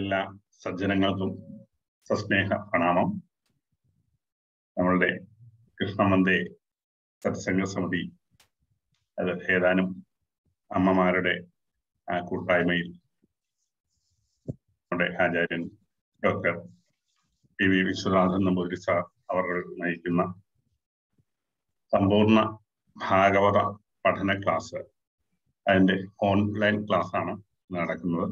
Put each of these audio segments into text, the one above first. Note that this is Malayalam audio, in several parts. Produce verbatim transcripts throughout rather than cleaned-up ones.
എല്ലാ സജ്ജനങ്ങൾക്കും സസ്നേഹ പ്രണാമം. നമ്മളുടെ കൃഷ്ണമന്ദേ സത്സംഗ സമിതി അത് ഏതാനും അമ്മമാരുടെ ആ കൂട്ടായ്മയിൽ നമ്മുടെ ആചാര്യൻ doctor P V Viswanathan Namboothiri sir അവർ നയിക്കുന്ന സമ്പൂർണ്ണ ഭാഗവത പഠന ക്ലാസ്, അതിൻ്റെ ഓൺലൈൻ ക്ലാസ് ആണ് നടക്കുന്നത്.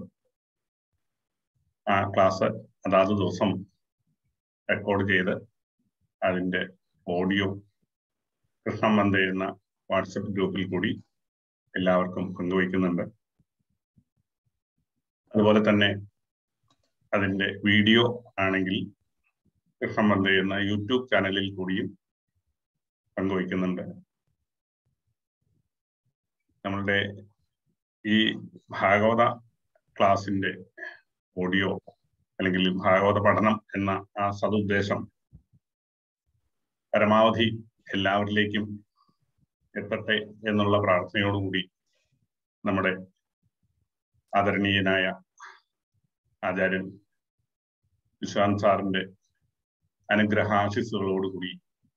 ആ ക്ലാസ് അതാത് ദിവസം റെക്കോർഡ് ചെയ്ത് അതിൻ്റെ ഓഡിയോ കൃഷ്ണമന്ദേ എന്ന വാട്സപ്പ് ഗ്രൂപ്പിൽ കൂടി എല്ലാവർക്കും പങ്കുവയ്ക്കുന്നുണ്ട്. അതുപോലെ തന്നെ അതിൻ്റെ വീഡിയോ ആണെങ്കിൽ കൃഷ്ണമന്ദേ എന്ന യൂട്യൂബ് ചാനലിൽ കൂടിയും പങ്കുവയ്ക്കുന്നുണ്ട്. നമ്മളുടെ ഈ ഭാഗവത ക്ലാസിൻ്റെ ഓഡിയോ അല്ലെങ്കിൽ ഭാഗവത പഠനം എന്ന ആ സതുദ്ദേശം പരമാവധി എല്ലാവരിലേക്കും എത്തട്ടെ എന്നുള്ള പ്രാർത്ഥനയോടുകൂടി നമ്മുടെ ആദരണീയനായ ആചാര്യൻ വിശ്വാന്ത് സാറിന്റെ അനുഗ്രഹാശിസ്സുകളോടുകൂടി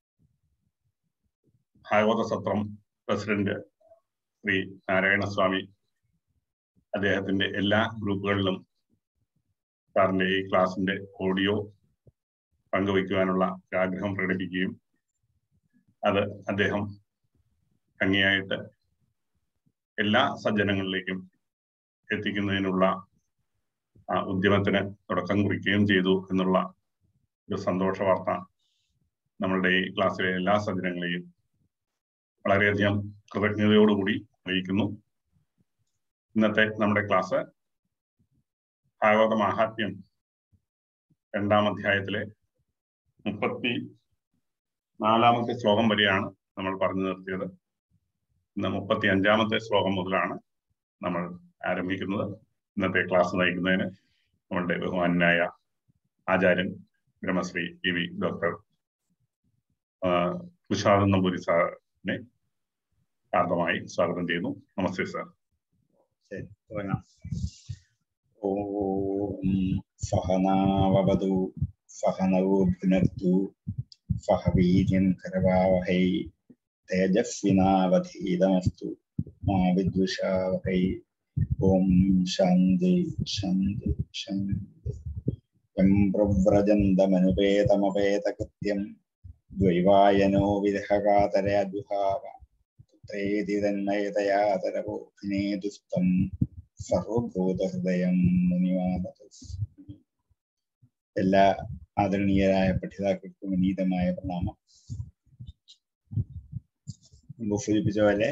ഭാഗവത സത്രം പ്രസിഡന്റ് ശ്രീ നാരായണസ്വാമി അദ്ദേഹത്തിന്റെ എല്ലാ ഗ്രൂപ്പുകളിലും സാറിന്റെ ഈ ക്ലാസിന്റെ ഓഡിയോ പങ്കുവയ്ക്കുവാനുള്ള ആഗ്രഹം പ്രകടിപ്പിക്കുകയും അത് അദ്ദേഹം ഭംഗിയായിട്ട് എല്ലാ സജ്ജനങ്ങളിലേക്കും എത്തിക്കുന്നതിനുള്ള ആ ഉദ്യമത്തിന് തുടക്കം കുറിക്കുകയും ചെയ്തു എന്നുള്ള ഒരു സന്തോഷ വാർത്ത നമ്മളുടെ ഈ ക്ലാസ്സിലെ എല്ലാ സജ്ജനങ്ങളെയും വളരെയധികം കൃതജ്ഞതയോടുകൂടി അറിയിക്കുന്നു. ഇന്നത്തെ നമ്മുടെ ക്ലാസ് ഭാഗവത മാഹാത്മ്യം രണ്ടാം അധ്യായത്തിലെ മുപ്പത്തി നാലാമത്തെ ശ്ലോകം വരെയാണ് നമ്മൾ പറഞ്ഞു നിർത്തിയത്. ഇന്ന് മുപ്പത്തി അഞ്ചാമത്തെ ശ്ലോകം മുതലാണ് നമ്മൾ ആരംഭിക്കുന്നത്. ഇന്നത്തെ ക്ലാസ് നയിക്കുന്നതിന് നമ്മളുടെ ബഹുമാനായ ആചാര്യൻ Brahmashri E V doctor Viswanathan Namboothiri സാറിനെ ആർദ്രമായി സ്വാഗതം ചെയ്യുന്നു. നമസ്തേ സാർ. ശരി, തുടങ്ങാം. ഓം സഹനാവവതു സഹനൗ ഭുനക്തു സഹ വീര്യം കരവാവഹൈ തേജസ്വിനാവധീതമസ്തു മാ വിദ്വിഷാവഹൈ. ഓം ശാന്തി ശാന്തി ശാന്തി. യം പ്രവ്രജന്തമനുപേതമപേതകൃത്യം ദ്വൈവായനോ വിരഹകാതരജുഹാവ പുത്രേതി തന്മയതയാതരവോ വിനേതുസ്തം സർവഭൂതഹൃദയം മുനിവാദ. എല്ലാ ആദരണീയരായ പഠിതാക്കൾക്കും വിനീതമായ പ്രണാമം. മുമ്പ് സൂചിപ്പിച്ച പോലെ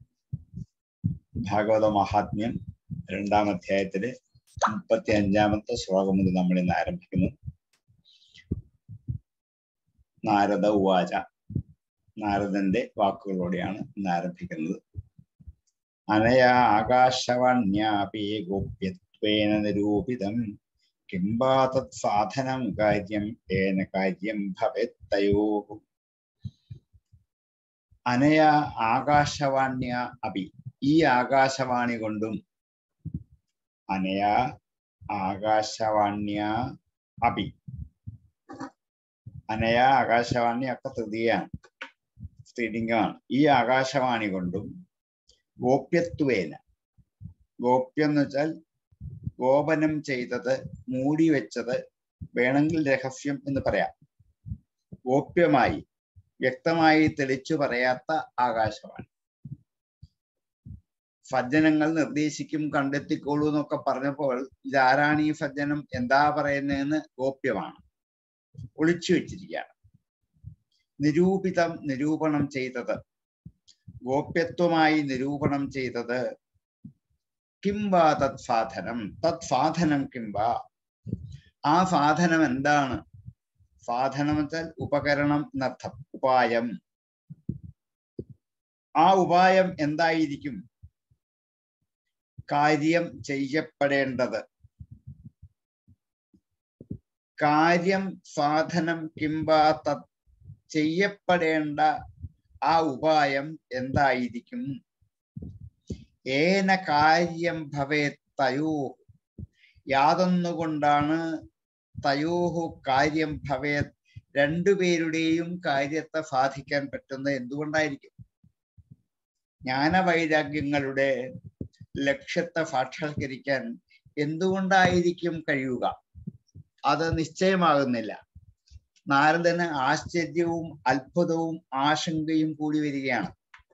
ഭാഗവത മഹാത്മ്യം രണ്ടാം അധ്യായത്തില് മുപ്പത്തി അഞ്ചാമത്തെ ശ്ലോകം മുതൽ നമ്മൾ ഇന്ന് ആരംഭിക്കുന്നു. നാരദ ഉവാച. നാരദന്റെ വാക്കുകളോടെയാണ് ഇന്ന് ആരംഭിക്കുന്നത്. അനയാ ആകാശവാണ്യാപി ഗോപ്യത്വേന നിരൂപിതം കിംബാ തത് സാധനം കാര്യം ഏന കാര്യം ഭവേത്തയോഃ. അനയാ ആകാശവാണ്യ അപി, ഈ ആകാശവാണി കൊണ്ടും, അനയാ ആകാശവാണ്യ അപി, അനയാ ആകാശവാണി ഒക്കെ തൃതീയാണ്, സ്ത്രീലിംഗമാണ്. ഈ ആകാശവാണി കൊണ്ടും ഗോപ്യത്വേന, ഗോപ്യം എന്ന് വെച്ചാൽ ഗോപനം ചെയ്തത്, മൂടി വെച്ചത്, വേണമെങ്കിൽ രഹസ്യം എന്ന് പറയാം. ഗോപ്യമായി വ്യക്തമായി തെളിച്ചു പറയാത്ത ആകാശവാണി. സജ്ജനങ്ങൾ നിർദ്ദേശിക്കും, കണ്ടെത്തിക്കോളൂ എന്നൊക്കെ പറഞ്ഞപ്പോൾ ഇതാരാണ് ഈ സജ്ജനം, എന്താ പറയുന്നതെന്ന് ഗോപ്യമാണ്, ഒളിച്ചു വെച്ചിരിക്കുകയാണ്. നിരൂപിതം, നിരൂപണം ചെയ്തത്, ഗോപ്യത്വമായി നിരൂപണം ചെയ്തത്. കിംബാ തത് സാധനം, തത് സാധനം കിംബാ, ആ സാധനം എന്താണ്? സാധനം വെച്ചാൽ ഉപകരണം എന്നർത്ഥം, ഉപായം. ആ ഉപായം എന്തായിരിക്കും? കാര്യം ചെയ്യപ്പെടേണ്ടത്. കാര്യം സാധനം കിംബാ തത്, ചെയ്യപ്പെടേണ്ട ആ ഉപായം എന്തായിരിക്കും? ഏന കാര്യം ഭവേത്തയോ, യാതൊന്നുകൊണ്ടാണ് തയോഹു കാര്യം ഭവേത്, രണ്ടുപേരുടെയും കാര്യത്തെ സാധിക്കാൻ പറ്റുന്നത് എന്തുകൊണ്ടായിരിക്കും? ജ്ഞാനവൈരാഗ്യങ്ങളുടെ ലക്ഷ്യത്തെ സാക്ഷാത്കരിക്കാൻ എന്തുകൊണ്ടായിരിക്കും കഴിയുക? അത് നിശ്ചയമാകുന്നില്ല. നാരദന് ആശ്ചര്യവും അത്ഭുതവും ആശങ്കയും കൂടി വരികയാണ്.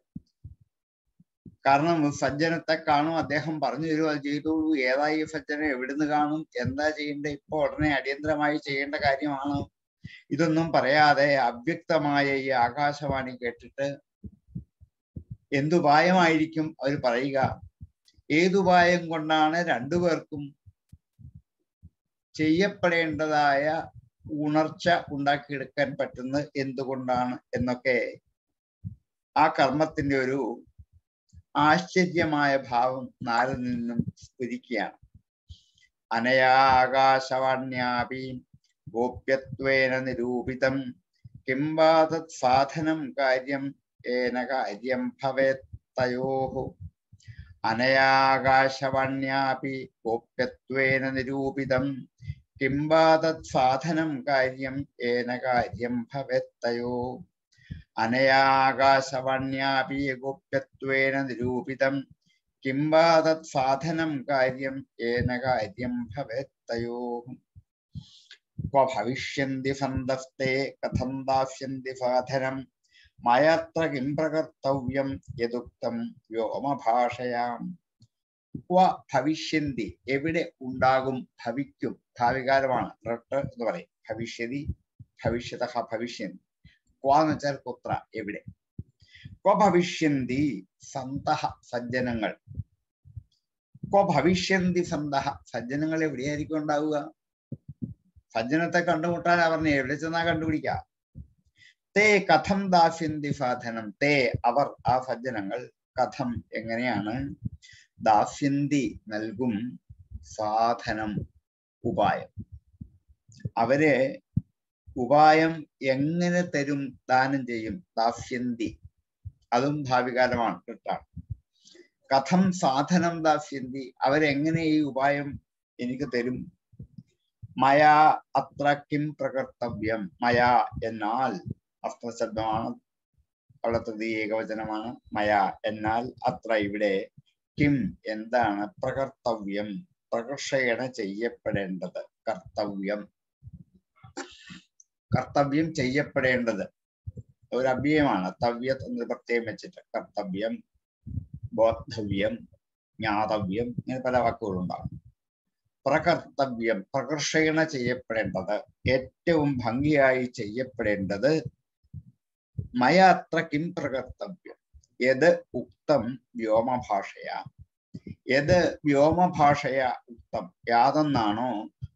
കാരണം സജ്ജനത്തെ കാണും, അദ്ദേഹം പറഞ്ഞു തരും, അത് ചെയ്തോളൂ. ഏതായി സജ്ജനം, എവിടുന്ന് കാണും, എന്താ ചെയ്യേണ്ടത്, ഇപ്പൊ ഉടനെ അടിയന്തരമായി ചെയ്യേണ്ട കാര്യമാണ്. ഇതൊന്നും പറയാതെ അവ്യക്തമായ ഈ ആകാശവാണി കേട്ടിട്ട് എന്തുപായമായിരിക്കും അവർ പറയുക? ഏതുപായം കൊണ്ടാണ് രണ്ടുപേർക്കും ചെയ്യപ്പെടേണ്ടതായ ഉണർച്ച ഉണ്ടാക്കിയെടുക്കാൻ പറ്റുന്നത് എന്തുകൊണ്ടാണ് എന്നൊക്കെ ആ കർമ്മത്തിന്റെ ഒരു ആശ്ചര്യമായ ഭാവം നാരദിൽ നിന്നും സ്ഫുരിക്കുകയാണ്. അനയാകാശവാണ്യാപി ഗോപ്യത്വേന നിരൂപിതം കിംവാതത് സാധനം കാര്യം ഏന കാര്യം ഭവേത് തയോഹു. അനയാകാശവാണ്യാപി ഗോപ്യത്വേന നിരൂപിതം കിംവാതത് സാധനം കാര്യം ഏന കാര്യം ഭവേത് തയോഹു. അനയാകാശവാണ്യാപി ഗോപ്യത്വേന നിരൂപിതം കിംവാതത് സാധനം കാര്യം ഏന കാര്യം ഭവേത് തയോഹു. ക്വ ഭവിഷ്യന്തി സന്തസ്തേ കഥം ദാസ്യന്തി സാധനം മയത്ര കിം പ്രകർത്തവ്യം യദുക്തം വ്യോമഭാഷയാം. ക്വ ഭവിഷ്യന്തി, എവിടെ ഉണ്ടാകും, ഭവിക്കും, ഭാവികാലമാണ്, റട്ട് എന്ന് പറയും. ഭവിഷ്യതി, ഭവിഷ്യതഃ, ഭവിഷ്യന്തി. ക്വ എന്ന് വെച്ചാൽ കുത്ര, എവിടെ. ക്വ ഭവിഷ്യന്തി സന്തഃ, സജ്ജനങ്ങൾ. ക്വ ഭവിഷ്യന്തി സന്തഃ, സജ്ജനങ്ങൾ എവിടെയായിരിക്കും ഉണ്ടാവുക? സജ്ജനത്തെ കണ്ടുമുട്ടാൻ പറഞ്ഞ എവിടെ ചെന്നാ കണ്ടുപിടിക്കുക? തേ കഥം ദാസ്യന്തി സാധനം, തേ അവർ, ആ സജ്ജനങ്ങൾ, കഥം എങ്ങനെയാണ്, ദാസ്യന്തി നൽകും, സാധനം ഉപായം, അവരെ ഉപായം എങ്ങനെ തരും, ദാനം ചെയ്യും. ദാസ്യന്തി, അതും ഭാവികാലമാണ്, കിട്ടാണ്. കഥം സാധനം ദാസ്യന്തി, അവരെങ്ങനെ ഈ ഉപായം എനിക്ക് തരും. മയാ അത്ര കിം പ്രകർത്തവ്യം, മയാ എന്നാൽ അസ്ത്രശബ്ദമാണ്, അവിടെ തൃതീയ ഏകവചനമാണ്. മയാ എന്നാൽ അത്ര ഇവിടെ, കിം എന്താണ്, പ്രകർത്തവ്യം പ്രകർഷേണ ചെയ്യപ്പെടേണ്ടത്, കർത്തവ്യം കർത്തവ്യം ചെയ്യപ്പെടേണ്ടത് ഒരു അവ്യയമാണ്. തവ്യത് എന്ന് പ്രത്യേകം വെച്ചിട്ട് കർത്തവ്യം, ബോദ്ധവ്യം, ജ്ഞാതവ്യം, ഇങ്ങനെ പല വാക്കുകളുണ്ടാകും. പ്രകർത്തവ്യം പ്രകർഷേണ ചെയ്യപ്പെടേണ്ടത്, ഏറ്റവും ഭംഗിയായി ചെയ്യപ്പെടേണ്ടത്. മയ അത്ര കിം പ്രകർത്തവ്യം യത് ഉക്തം വ്യോമഭാഷയാ, യത് വ്യോമഭാഷയാ ഉക്തം, യാതൊന്നാണോ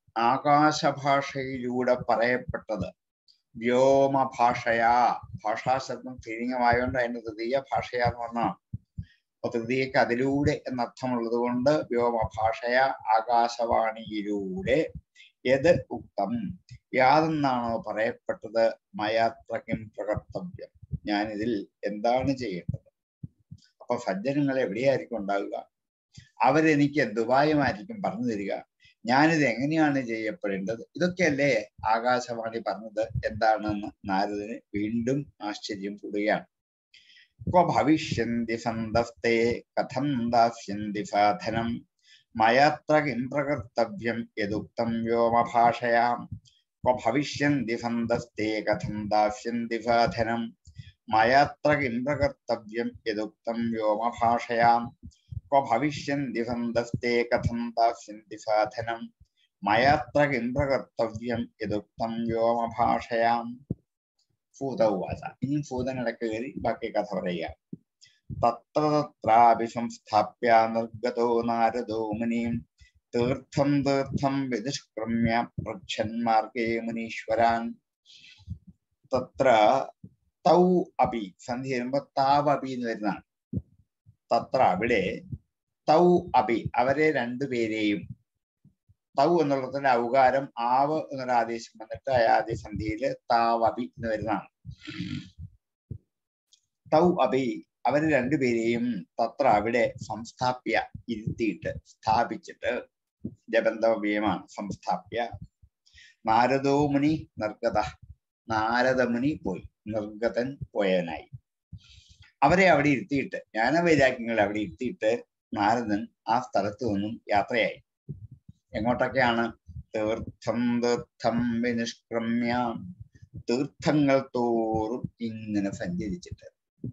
ആകാശഭാഷയിലൂടെ പറയപ്പെട്ടത്. വ്യോമഭാഷയാ, ഭാഷാശബ്ദം സ്ത്രീലിംഗമായോണ്ട് അതിന്റെ തൃതീയ ഭാഷയാന്ന് പറഞ്ഞാണ്. അപ്പൊ തൃതീയക്ക് അതിലൂടെ എന്നർത്ഥമുള്ളത് കൊണ്ട് വ്യോമഭാഷയ, ആകാശവാണിയിലൂടെ, യത് ഉക്തം യാതൊന്നാണോ പറയപ്പെട്ടത്, മയാത്രക്കും പ്രകർത്തവ്യം, ഞാനിതിൽ എന്താണ് ചെയ്യേണ്ടത്. അപ്പൊ സജ്ജനങ്ങൾ എവിടെയായിരിക്കും ഉണ്ടാവുക? അവരെനിക്ക് എന്തുപായമായിരിക്കും പറഞ്ഞു തരിക? ഞാനിത് എങ്ങനെയാണ് ചെയ്യപ്പെടേണ്ടത്? ഇതൊക്കെയല്ലേ ആകാശവാണി പറഞ്ഞത് എന്താണെന്ന് നാരദന് വീണ്ടും ആശ്ചര്യം കൂടുകയാണ്. ക്വ ഭവിഷ്യന്തി സന്തസ്തേ കഥം ദാസ്യന്തി സാധനം മയത്ര കിം പ്രകർത്തവ്യം യദുക്തം വ്യോമഭാഷയാം. ക്വ ഭവിഷ്യന്തി സന്തസ്തേ കഥം ദാസ്യന്തി സാധനം മയത്ര കിം പ്രകർത്തവ്യം യദുക്തം വ്യോമഭാഷയാം. ക്വ ഭവിഷ്യന്തി സന്തസ്തേ കഥം ദാസ്യന്തി സാധനം മയത്ര കിം പ്രകർത്തവ്യം യദുക്തം വ്യോമഭാഷയാം. ഭൂത ഉവാച. ഇനി ഭൂതനിടക്ക് കയറി ബാക്കി കഥ പറയുക. തത്ര തത്രാപി സംസ്ഥാപ്യ നിർഗതോ നാരദോ മുനിം തീർത്ഥം തീർത്ഥം വിദുഷ്ക്രമ്യ പൃച്ഛന്മാർഗേ മുനീശ്വരാൻ. തത്ര തൗ അപി, സന്ധി വരുമ്പോ താവ് അപി എന്ന് വരുന്നതാണ്. തത്ര അവിടെ, തൗ അപി അവരെ രണ്ടുപേരെയും, തൗ എന്നുള്ളതിന്റെ ഔകാരം ആവ് എന്നൊരു ആദേശം വന്നിട്ട് അയാദ്യ സന്ധിയില് താവപി എന്ന് വരുന്നതാണ്. തൗ അപി അവര് രണ്ടുപേരെയും തത്ര അവിടെ സംസ്ഥാപ്യ ഇരുത്തിയിട്ട് സ്ഥാപിച്ചിട്ട് ജബന്ധവ്യമാണ്. സംസ്ഥാപ്യ നാരദോ മുനി നിർഗത. നാരദമുനി പോയി, നിർഗതൻ പോയവനായി. അവരെ അവിടെ ഇരുത്തിയിട്ട്, ജ്ഞാനവൈരാഗ്യങ്ങളെ അവിടെ ഇരുത്തിയിട്ട് നാരദൻ ആ സ്ഥലത്ത് നിന്നും യാത്രയായി. എങ്ങോട്ടൊക്കെയാണ്? തീർത്ഥം തീർത്ഥം വിനിഷ്ക്രമ്യ. തീർത്ഥങ്ങൾ തോറും ഇങ്ങനെ സഞ്ചരിച്ചിട്ട്,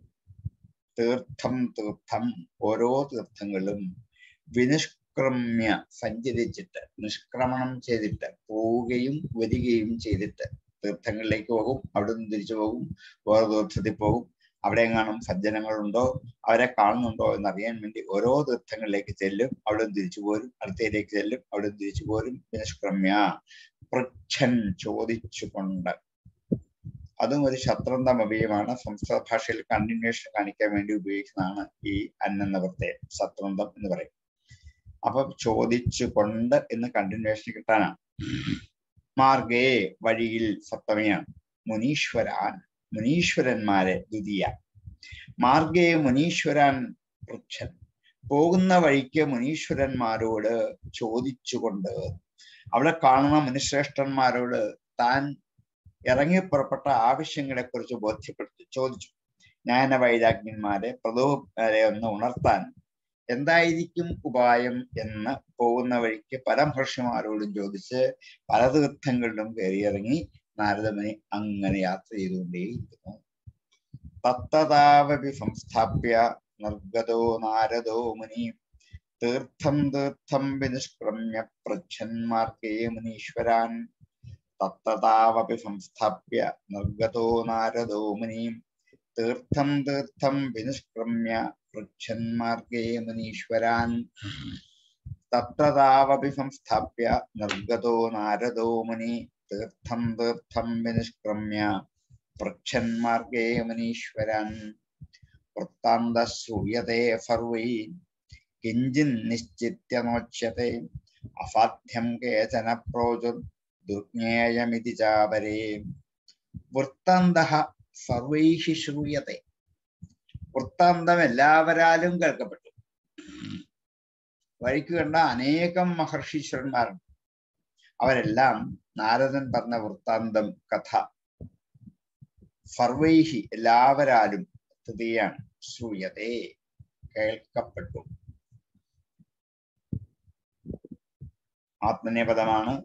തീർത്ഥം തീർത്ഥം ഓരോ തീർത്ഥങ്ങളും വിനിഷ്ക്രമ്യ സഞ്ചരിച്ചിട്ട്, നിഷ്ക്രമണം ചെയ്തിട്ട്, പോവുകയും വരികയും ചെയ്തിട്ട്, തീർത്ഥങ്ങളിലേക്ക് പോകും, അവിടെ നിന്ന് തിരിച്ചു പോകും, വേറെ തീർത്ഥത്തിൽ പോകും. അവിടെ എങ്ങാനും സജ്ജനങ്ങളുണ്ടോ, അവരെ കാണുന്നുണ്ടോ എന്നറിയാൻ വേണ്ടി ഓരോ തീർത്ഥങ്ങളിലേക്ക് ചെല്ലും, അവിടെ നിന്ന് തിരിച്ചു പോരും, അടുത്തയിലേക്ക് ചെല്ലും, അവിടെ നിന്ന് തിരിച്ചു പോരും. നിഷ്ക്രമ്യ പൃച്ഛൻ ചോദിച്ചുകൊണ്ട്. അതും ഒരു ശത്രുന്തം അഭിയമാണ്. സംസ്കൃത ഭാഷയിൽ കണ്ടിന്യൂഷൻ കാണിക്കാൻ വേണ്ടി ഉപയോഗിക്കുന്നതാണ് ഈ അന്നെന്ന പ്രത്യയം. ശത്രുന്തം എന്ന് പറയും. അപ്പൊ ചോദിച്ചു കൊണ്ട് എന്ന് കണ്ടിന്യൂഷൻ കിട്ടാനാണ്. മാർഗേ വഴിയിൽ സപ്തമിയാണ്. മുനീശ്വരാൻ മുനീശ്വരന്മാരെ ദ്വിതീയ. മാർഗേ മുനീശ്വരാൻ പൃച്ഛൻ. പോകുന്ന വഴിക്ക് മുനീശ്വരന്മാരോട് ചോദിച്ചുകൊണ്ട്, അവിടെ കാണുന്ന മുനിശ്രേഷ്ഠന്മാരോട് താൻ ഇറങ്ങിപ്പുറപ്പെട്ട ആവശ്യങ്ങളെ കുറിച്ച് ബോധ്യപ്പെടുത്തി ചോദിച്ചു. ജ്ഞാന വൈരാഗ്യന്മാരെ പ്രതോരെ ഒന്ന് ഉണർത്താൻ എന്തായിരിക്കും ഉപായം എന്ന് പോകുന്ന വഴിക്ക് പല മഹർഷിമാരോടും ചോദിച്ച് പല തീർത്ഥങ്ങളിലും കയറിയിറങ്ങി നാരദമുനി അങ്ങനെ യാത്ര ചെയ്തുകൊണ്ടേയിരിക്കുന്നു. തത്തതാവപി സംസ്ഥാപ്യ നിർഗതോ നാരദോ മുനി തീർത്ഥം തീർത്ഥം വിനിഷ്ക്രമ്യ പൃച്ഛന്മാർക്കേ മുനീശ്വരാൻ. തത്തതാവപി സംസ്ഥാപ്യ നിർഗതോ നാരദോ മുനി തീർത്ഥം തീർത്ഥം വിനിഷ്ക്രമ്യ പൃച്ഛന്മാർക്കേ മുനീശ്വരാൻ. തത്തതാവപി സംസ്ഥാപ്യ നിർഗതോ നാരദോ മുനി തീർത്ഥം തീർത്ഥം വിനിഷ്ക്രമ്യ പൃച്ഛന്മാർഗേ മുനീശ്വരാൻ. വൃത്താന്ത ശ്രൂയത്തെ സർവൈ കിഞ്ചിൻ നിശ്ചിത്യ നോച്യത്തെ അസാധ്യം കേചന പ്രോചുർ ദുർജ്ഞേയമിതി ചാപരേ. വൃത്താന്തഃ സർവൈഹി ശ്രൂയത്തെ. വൃത്താന്തം എല്ലാവരാലും കേൾക്കപ്പെട്ടു. വഴിക്ക് കണ്ട അനേകം മഹർഷീശ്വരന്മാരുണ്ട്. അവരെല്ലാം നാരദൻ പറഞ്ഞ വൃത്താന്തം കഥ സർവൈഹി എല്ലാവരാലും തൃതീയാണ് ശ്രൂയത്തെ കേൾക്കപ്പെട്ടു. ആത്മനേപദമാണ്,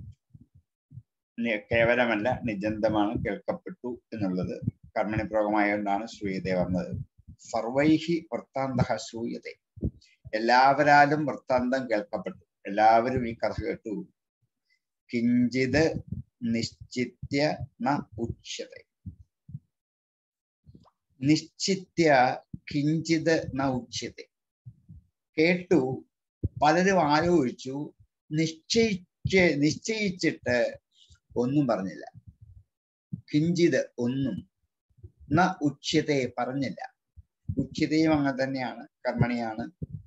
കേവലമല്ല നിജന്തമാണ്. കേൾക്കപ്പെട്ടു എന്നുള്ളത് കർമ്മണിപ്രയോഗമായതുകൊണ്ടാണ് ശ്രൂയത്തെ വന്നത്. സർവൈഹി വൃത്താന്തഃ ശ്രൂയത്തെ. എല്ലാവരാലും വൃത്താന്തം കേൾക്കപ്പെട്ടു. എല്ലാവരും ഈ കഥ കേട്ടു. കിഞ്ചിത് നിശ്ചിത്യ ന ഉച്യത്തെ. നിശ്ചിത്യ കിഞ്ചിത് ന ഉച്യത്തെ. കേട്ടു, പലരും ആലോചിച്ചു, നിശ്ചയിച്ച് നിശ്ചയിച്ചിട്ട് ഒന്നും പറഞ്ഞില്ല. കിഞ്ചിത് ഒന്നും, ന ഉച്യത്തെ പറഞ്ഞില്ല. ഉച്യതയും അങ്ങനെ തന്നെയാണ്, കർമ്മണിയാണ്,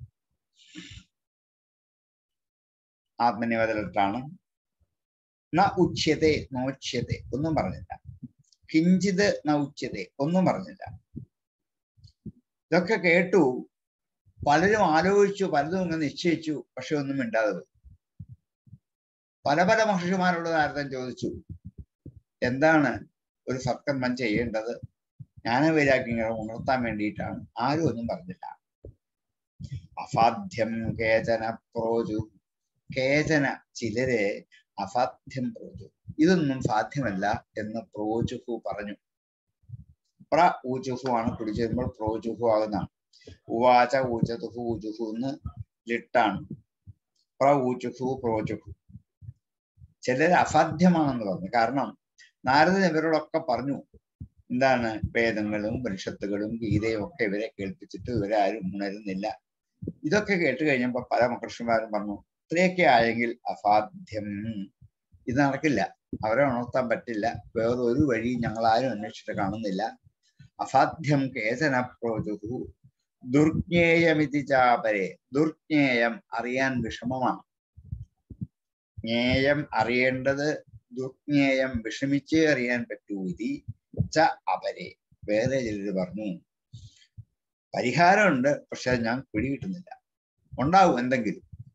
ആത്മനിവേദനത്താണ്. ന ഉച്യത്തെ നോച്യത്തെ ഒന്നും പറഞ്ഞില്ല. കിഞ്ചിത് ന ഉച്യത്തെ ഒന്നും പറഞ്ഞില്ല. ഇതൊക്കെ കേട്ടു, പലരും ആലോചിച്ചു, പലതും ഇങ്ങനെ നിശ്ചയിച്ചു, പക്ഷെ ഒന്നും മിണ്ടാതെ പോയി. പല പല മഹർഷിമാരോട് നാരദൻ ചോദിച്ചു, എന്താണ് ഒരു സത്കർമ്മം ചെയ്യേണ്ടത്? ജ്ഞാനവൈരാഗ്യങ്ങളെ ഉണർത്താൻ വേണ്ടിയിട്ടാണ്. ആരും ഒന്നും പറഞ്ഞില്ല. അസാധ്യം കേചന പ്രോചു. കേചന ചിലരെ അസാധ്യം പ്രോചു, ഇതൊന്നും സാധ്യമല്ല എന്ന് പ്രോചുഹു പറഞ്ഞു. പ്ര ഊചുഹു ആണ് പിടിച്ചു വരുമ്പോൾ പ്രോചുഹു ആകുന്നതാണ്. ഉവാച ഊചതുഹു ഊചുഹു എന്ന് ലിട്ടാണ്. പ്ര ഊചുഹു പ്രോചുഹു. ചിലര് അസാധ്യമാണെന്ന് പറഞ്ഞു. കാരണം നാരദൻ ഇവരോടൊക്കെ പറഞ്ഞു, എന്താണ് വേദങ്ങളും ഉപനിഷത്തുകളും ഗീതയും ഒക്കെ ഇവരെ കേൾപ്പിച്ചിട്ട് ഇവരാരും ഉണരുന്നില്ല. ഇതൊക്കെ കേട്ട് കഴിഞ്ഞപ്പോൾ പല മഹർഷിമാരും പറഞ്ഞു, ഇത്രയൊക്കെ ആയെങ്കിൽ അസാധ്യം, ഇത് നടക്കില്ല, അവരെ ഉണർത്താൻ പറ്റില്ല, വേറെ ഒരു വഴി ഞങ്ങൾ ആരും അന്വേഷിച്ചിട്ട് കാണുന്നില്ല. അസാധ്യം കേചന പ്രോചുഹു ദുർജ്ഞേയമിതി ചാപരെ. ദുർജ്ഞേയം അറിയാൻ വിഷമമാണ്. ജ്ഞേയം അറിയേണ്ടത് ദുർജ്ഞേയം വിഷമിച്ചേ അറിയാൻ പറ്റൂ. ഇതി ച അപരെ. വേറെ ചിലര് പറഞ്ഞു, പരിഹാരമുണ്ട്, പക്ഷെ ഞാൻ പിടികിട്ടുന്നില്ല. ഉണ്ടാവും എന്തെങ്കിലും,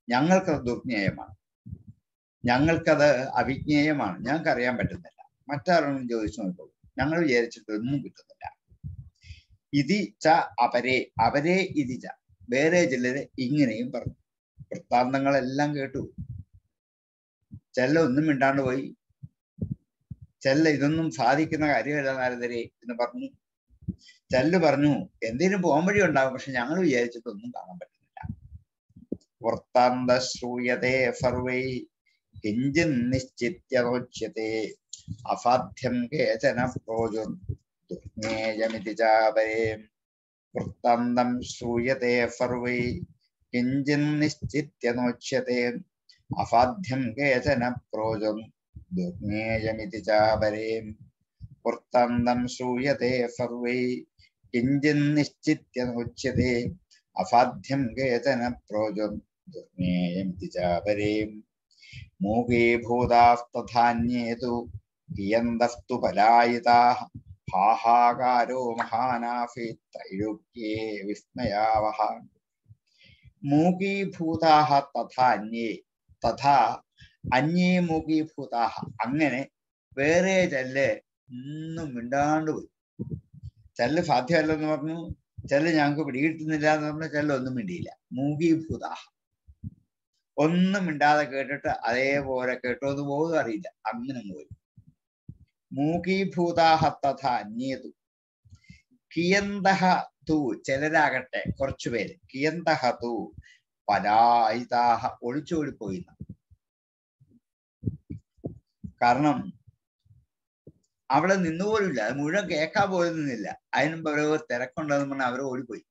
ഞങ്ങൾക്കത് ദുർജ്ഞേയമാണ്, ഞങ്ങൾക്കത് അവിജ്ഞേയമാണ്, ഞങ്ങൾക്ക് അറിയാൻ പറ്റുന്നില്ല. മറ്റാരോടും ചോദിച്ചു നോക്കൂ, ഞങ്ങൾ വിചാരിച്ചിട്ടൊന്നും കിട്ടുന്നില്ല. ഇതി ച അപരേ, അവരെ ഇതി ച, വേറെ ചിലര് ഇങ്ങനെയും പറഞ്ഞു. വൃത്താന്തങ്ങളെല്ലാം കേട്ടു. ചെല്ല ഒന്നും മിണ്ടാണ്ട് പോയി. ചെല്ല ഇതൊന്നും സാധിക്കുന്ന കാര്യമല്ല നാരദരെ എന്ന് പറഞ്ഞു. ചെല്ല് പറഞ്ഞു എന്തിനും പോകാൻ വഴി ഉണ്ടാകും, പക്ഷെ ഞങ്ങൾ വിചാരിച്ചിട്ടൊന്നും കാണാൻ പറ്റുന്നില്ല. വൃത്താന്ത ശ്രൂയതേ സർവൈ കിഞ്ചിൻ നിശ്ചിത്യോച്യത്തെ അസാധ്യം കേചന പ്രോജുർ ദുർജ്ഞേയമിതി ചാപരേ. വൃത്താന്തം ശ്രൂയതേ സർവൈ കിഞ്ചിൻ നിശ്ചിത്യോച്യത്തെ അസാധ്യം കേചന പ്രോജുർ ദുർജ്ഞേയമിതി ചാപരേ. വൃത്താന്തം ശ്രൂയതേ സർവൈ കിഞ്ചിൻ നിശ്ചിത്യോച്യത്തെ അസാധ്യം കേചന പ്രോജുർ ദുർജ്ഞേയമിതി ചാപരേ. മൂകീഭൂതാസ്തഥാന്യേതു കിയന്തസ്തു പലായിതാഃ ഹാഹാകാരോ മഹാനാഫി ത്രൈലോക്യേ വിസ്മയാവഹ. മൂകീഭൂതാഃ തഥാ അന്യേ, തഥാ അന്യേ മൂകീഭൂതാഃ, അങ്ങനെ വേറെ ചെല്ല് ഒന്നും മിണ്ടാണ്ട് പോയി. ചെല്ല് സാധ്യമല്ലെന്ന് പറഞ്ഞു, ചെല്ല് ഞങ്ങൾക്ക് പിടികിട്ടുന്നില്ല എന്ന് പറഞ്ഞു, ചെല്ല് ഒന്നും മിണ്ടിയില്ല. മൂകീഭൂതാഃ, ഒന്നും മിണ്ടാതെ കേട്ടിട്ട് അതേപോലെ കേട്ടോ എന്ന് പോലും അറിയില്ല, അങ്ങനെ പോയി. മൂകീഭൂതാഃ തഥാ അന്യേതു കിയന്തഃ തു, ചിലരാകട്ടെ കുറച്ചുപേര്, കിയന്തഃ തു പലായിതാഃ, ഒളിച്ചോടിപ്പോയി. കാരണം അവിടെ നിന്നുപോലുമില്ല, അത് മുഴുവൻ കേൾക്കാൻ പോലും നിന്നില്ല. അതിനും ഓരോ തിരക്കുണ്ടെന്ന് പറഞ്ഞാൽ അവർ ഓടിപ്പോയി.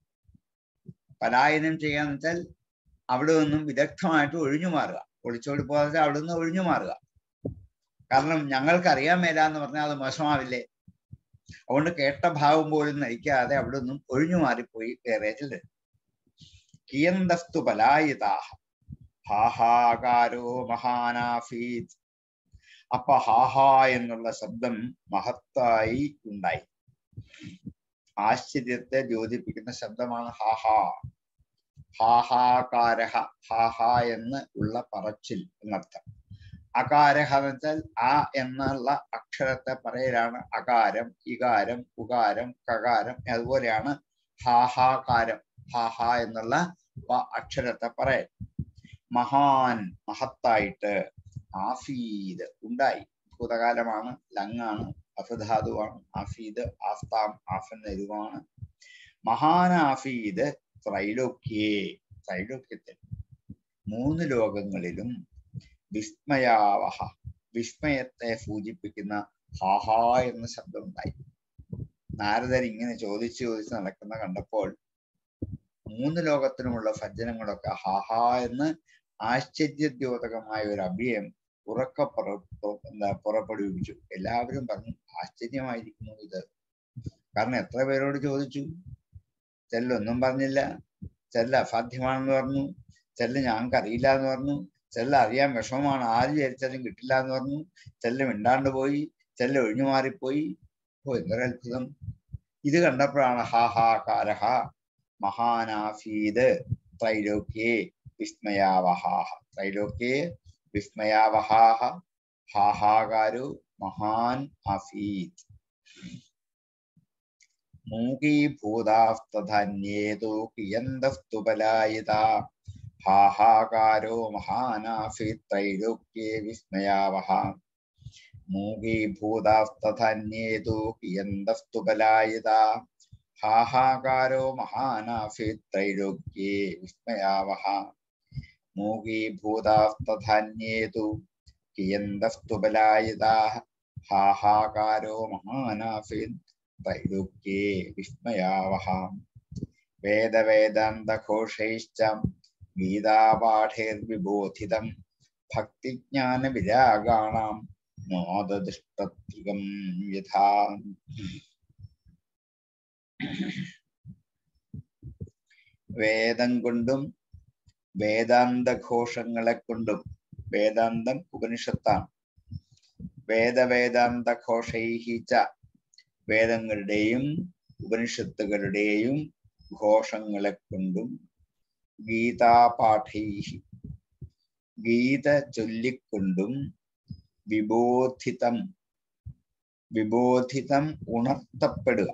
പലായനം ചെയ്യാന്ന് വെച്ചാൽ അവിടെ നിന്നും വിദഗ്ധമായിട്ട് ഒഴിഞ്ഞു മാറുക. ഒളിച്ചോടി പോകാതെ അവിടെ നിന്ന് ഒഴിഞ്ഞു മാറുക. കാരണം ഞങ്ങൾക്ക് അറിയാൻ മേല എന്ന് പറഞ്ഞാൽ അത് മോശമാവില്ലേ. അതുകൊണ്ട് കേട്ട ഭാവം പോലും നയിക്കാതെ അവിടെ നിന്നും ഒഴിഞ്ഞു മാറിപ്പോയി വേറെ ചിലർ. കിയന്തസ്തു പലായിതാഃ ഹാഹാകാരോ മഹാനാഫീത്. അപ്പൊ ഹാഹാ എന്നുള്ള ശബ്ദം മഹത്തായി ഉണ്ടായി. ആശ്ചര്യത്തെ ദ്യോതിപ്പിക്കുന്ന ശബ്ദമാണ് ഹാഹാ. ഹാഹാകാരഹ, ഹാഹാ എന്ന് ഉള്ള പറച്ചിൽ എന്നർത്ഥം. അകാരഹ എന്ന് വെച്ചാൽ ആ എന്നുള്ള അക്ഷരത്തെ പറയലാണ് അകാരം, ഇകാരം, ഉകാരം, കകാരം. അതുപോലെയാണ് ഹാഹാകാരം, ഹാഹാ എന്നുള്ള അക്ഷരത്തെ പറയൽ. മഹാൻ, മഹത്തായിട്ട്. ആഫീദ്, ഉണ്ടായി. ഭൂതകാലമാണ്, ലങ്ങാണ്, അഫധാതുവാണ്. ആഫീദ് ആഫ്താം ആഫൻ എരുവാണ്. മഹാനാഫീദ് ത്രൈലോക്യേ, ത്രൈലോക്യത്തിൽ മൂന്ന് ലോകങ്ങളിലും വിസ്മയാവഹ, വിസ്മയത്തെ സൂചിപ്പിക്കുന്ന ഹാഹാ എന്ന ശബ്ദം ഉണ്ടായി. നാരദർ ഇങ്ങനെ ചോദിച്ചു ചോദിച്ച് നടക്കുന്ന കണ്ടപ്പോൾ മൂന്ന് ലോകത്തിനുമുള്ള സജ്ജനങ്ങളൊക്കെ ഹാഹാ എന്ന് ആശ്ചര്യദ്യോതകമായ ഒരു അഭിയം ഉറക്ക പുറ എന്താ പുറപ്പെടുവിച്ചു. എല്ലാവരും പറഞ്ഞു ആശ്ചര്യമായിരിക്കുന്നു ഇത്. കാരണം എത്ര പേരോട് ചോദിച്ചു, ചെല്ലൊന്നും പറഞ്ഞില്ല. ചെല്ല അസാധ്യമാണെന്ന് പറഞ്ഞു, ചെല്ല ഞങ്ങൾക്ക് അറിയില്ല എന്ന് പറഞ്ഞു, ചെല്ല അറിയാൻ വിഷമമാണ്, ആര് വിചാരിച്ചാലും കിട്ടില്ല എന്ന് പറഞ്ഞു, ചെല്ല മിണ്ടാണ്ട് പോയി, ചെല്ല ഒഴിഞ്ഞു മാറിപ്പോയി. ഓ എന്തൊരു അത്ഭുതം! ഇത് കണ്ടപ്പോഴാണ് ഹാഹാകാരഹ മഹാനാഫീദ് ത്രൈലോക്യേ വിസ്മയാവഹാഹ. ത്രൈലോക്യേ വിസ്മയാവഹാഹ ഹാഹാകാരോ മഹാൻ ആഫീത്. മൂകീഭൂതാസ്തധാന്യേതു കിയന്തസ്തു പലായിതാഃ ഹാഹാകാരോ മഹാനാഫീത് ത്രൈലോക്യേ വിസ്മയാവഹ. മൂകീഭൂതാസ്തധാന്യേതു കിയന്തസ്തു പലായിതാഃ ഹാഹാകാരോ മഹാനാഫീത് ത്രൈലോക്യേ വിസ്മയാവഹ. മൂകീഭൂതാസ്തധാന്യേതു കിയന്തസ്തു പലായിതാഃ ഹാഹാകാരോ മഹാനാഫീത് ത്രൈലോക്യേ വിസ്മയാവഹ. വേദവേദാന്തഘോഷൈശ്ച ഗീതാപാഠൈർവിബോധിതം ഭക്തിജ്ഞാനവിരാഗാണാം മോദദൃഷ്ടത്രികം യഥാ. വേദം കൊണ്ടും വേദാന്ത ഘോഷങ്ങളെ കൊണ്ടും, വേദാന്തം ഉപനിഷത്താണ്. വേദവേദാന്ത ഘോഷൈഹിച്ച, വേദങ്ങളുടെയും ഉപനിഷത്തുകളുടെയും ഘോഷങ്ങളെ കൊണ്ടും ഗീതാപാഠൈഹി ഗീത ചൊല്ലിക്കൊണ്ടും വിബോധിതം വിബോധിതം ഉണർത്തപ്പെടുക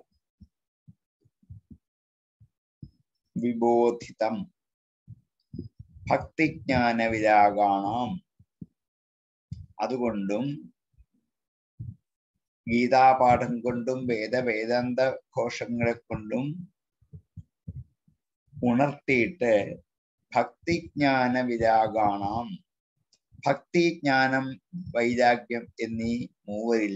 വിബോധിതം ഭക്തിജ്ഞാന വിരാഗാണാം അതുകൊണ്ടും ഗീതാപാഠം കൊണ്ടും വേദവേദാന്ത ഘോഷങ്ങളെ കൊണ്ടും ഉണർത്തിയിട്ട് ഭക്തിജ്ഞാന വിരാഗാണാം ഭക്തിജ്ഞാനം വൈരാഗ്യം എന്നീ മൂവരിൽ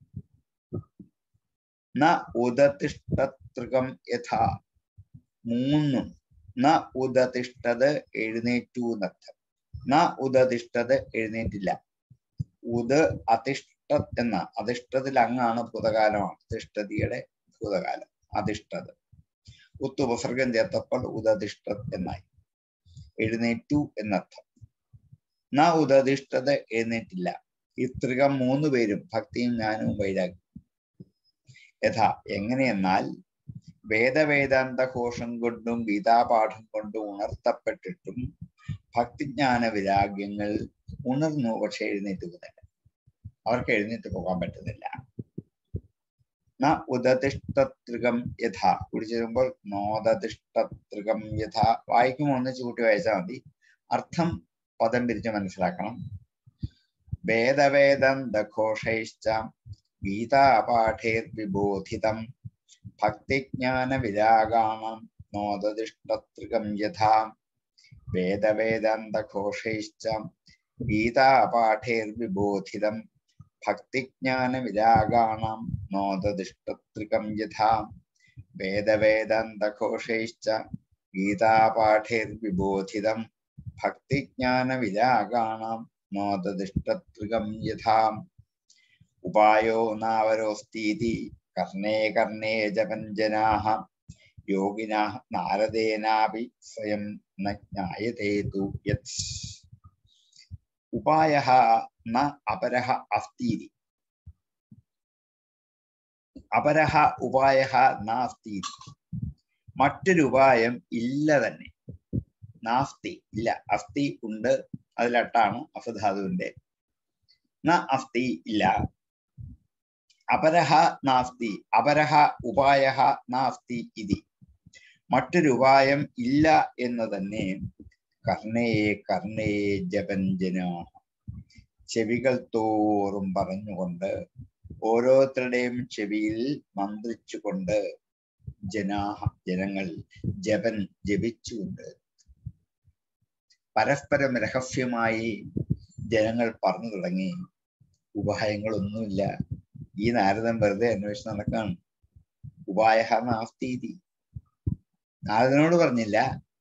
ന ഉദതിഷ്ഠതൃകം യഥാ മൂന്നും ന ഉദതിഷ്ഠത് എഴുന്നേറ്റു എന്നർത്ഥം. ന ഉദതിഷ്ഠത് എഴുന്നേറ്റില്ല. ഉദ അധിഷ്ഠത് എന്ന അധിഷ്ഠത്തിൽ അങ്ങാണ് ഭൂതകാലമാണ്. അധിഷ്ഠതിയുടെ ഭൂതകാലം അധിഷ്ഠത്. ഉത്ത് ഉപസർഗം ചേർത്തപ്പോൾ ഉദതിഷ്ഠത് എന്നായി. എഴുന്നേറ്റു എന്നർത്ഥം. ന ഉദതിഷ്ഠത് എഴുന്നേറ്റില്ല. ഈ ത്രികം മൂന്ന് പേരും ഭക്തിയും ജ്ഞാനവും വൈരാഗ്യം. യഥാ എങ്ങനെയെന്നാൽ വേദവേദാന്ത ഘോഷം കൊണ്ടും ഗീതാപാഠം കൊണ്ടും ഉണർത്തപ്പെട്ടിട്ടും ഭക്തിജ്ഞാന വിരാഗ്യങ്ങൾ ഉണർന്നു, പക്ഷെ എഴുന്നേറ്റ് പോകുന്നില്ല. അവർക്ക് എഴുന്നേറ്റ് പോകാൻ പറ്റുന്നില്ല. ന ഉദതിഷ്ഠതൃകം യഥാ കൂടി ചേരുമ്പോൾ നോദതിഷ്ഠതൃകം യഥാ വായിക്കുമ്പോൾ ഒന്നിച്ച് കൂട്ടി വായിച്ചാൽ മതി. അർത്ഥം പദം പിരിച്ച് മനസ്സിലാക്കണം. വേദവേദാന്ത ഘോഷൈശ്ച ഗീതാപാഠേർ വിബോധിതം ഭക്തിജ്ഞാന വിരാഗാണം നോദതിഷ്ഠതൃകം യഥാ വേദവേദാന്ത ഘോഷൈശ്ച ഗീതാപാഠേർ വിബോധിതം ഭക്തിജ്ഞാന വിരാഗാണം നോദതിഷ്ഠതൃകം യഥാ വേദവേദാന്ത ഘോഷൈശ്ച ഗീതാപാഠേർ വിബോധിതം ഭക്തിജ്ഞാന വിരാഗാണം നോദതിഷ്ഠതൃകം യഥാ ഉപായോ നാവരോസ്തീതി കർണേ കർണേ ജപഞ്ജനാഃ യോഗിനഃ നാരദേനാപി സ്വയം ന ജ്ഞായതേ തു യത് ഉപായഃ ന അപരഃ അസ്തീതി അപരഃ ഉപായഃ നാസ്തീതി മറ്റൊരു ഉപായം ഇല്ല തന്നെ. നാസ്തി ഇല്ല, അസ്തി ഉണ്ട്, അതിലട്ടാണ് അഫധാതുവിന്റെ. ന അസ്തി ഇല്ല. അപരഃ നാസ്തി അപരഃ ഉപായഃ നാസ്തി ഇതി മറ്റൊരു ഉപായം ഇല്ല എന്ന് തന്നെ. കർണേ കർണേ ജപഞ്ജനാഃ ചെവികൾ തോറും പറഞ്ഞുകൊണ്ട് ഓരോരുത്തരുടെയും ചെവിയിൽ മന്ത്രിച്ചുകൊണ്ട് ജനാഹ ജനങ്ങൾ ജപൻ ജപിച്ചുകൊണ്ട് പരസ്പരം രഹസ്യമായി ജനങ്ങൾ പറഞ്ഞു തുടങ്ങി. ഉപായങ്ങളൊന്നുമില്ല. ഈ നാരദൻ വെറുതെ അന്വേഷണം നടക്കാണ്. ഉപായഃ നാസ്തീതി നാരദനോട് പറഞ്ഞില്ല,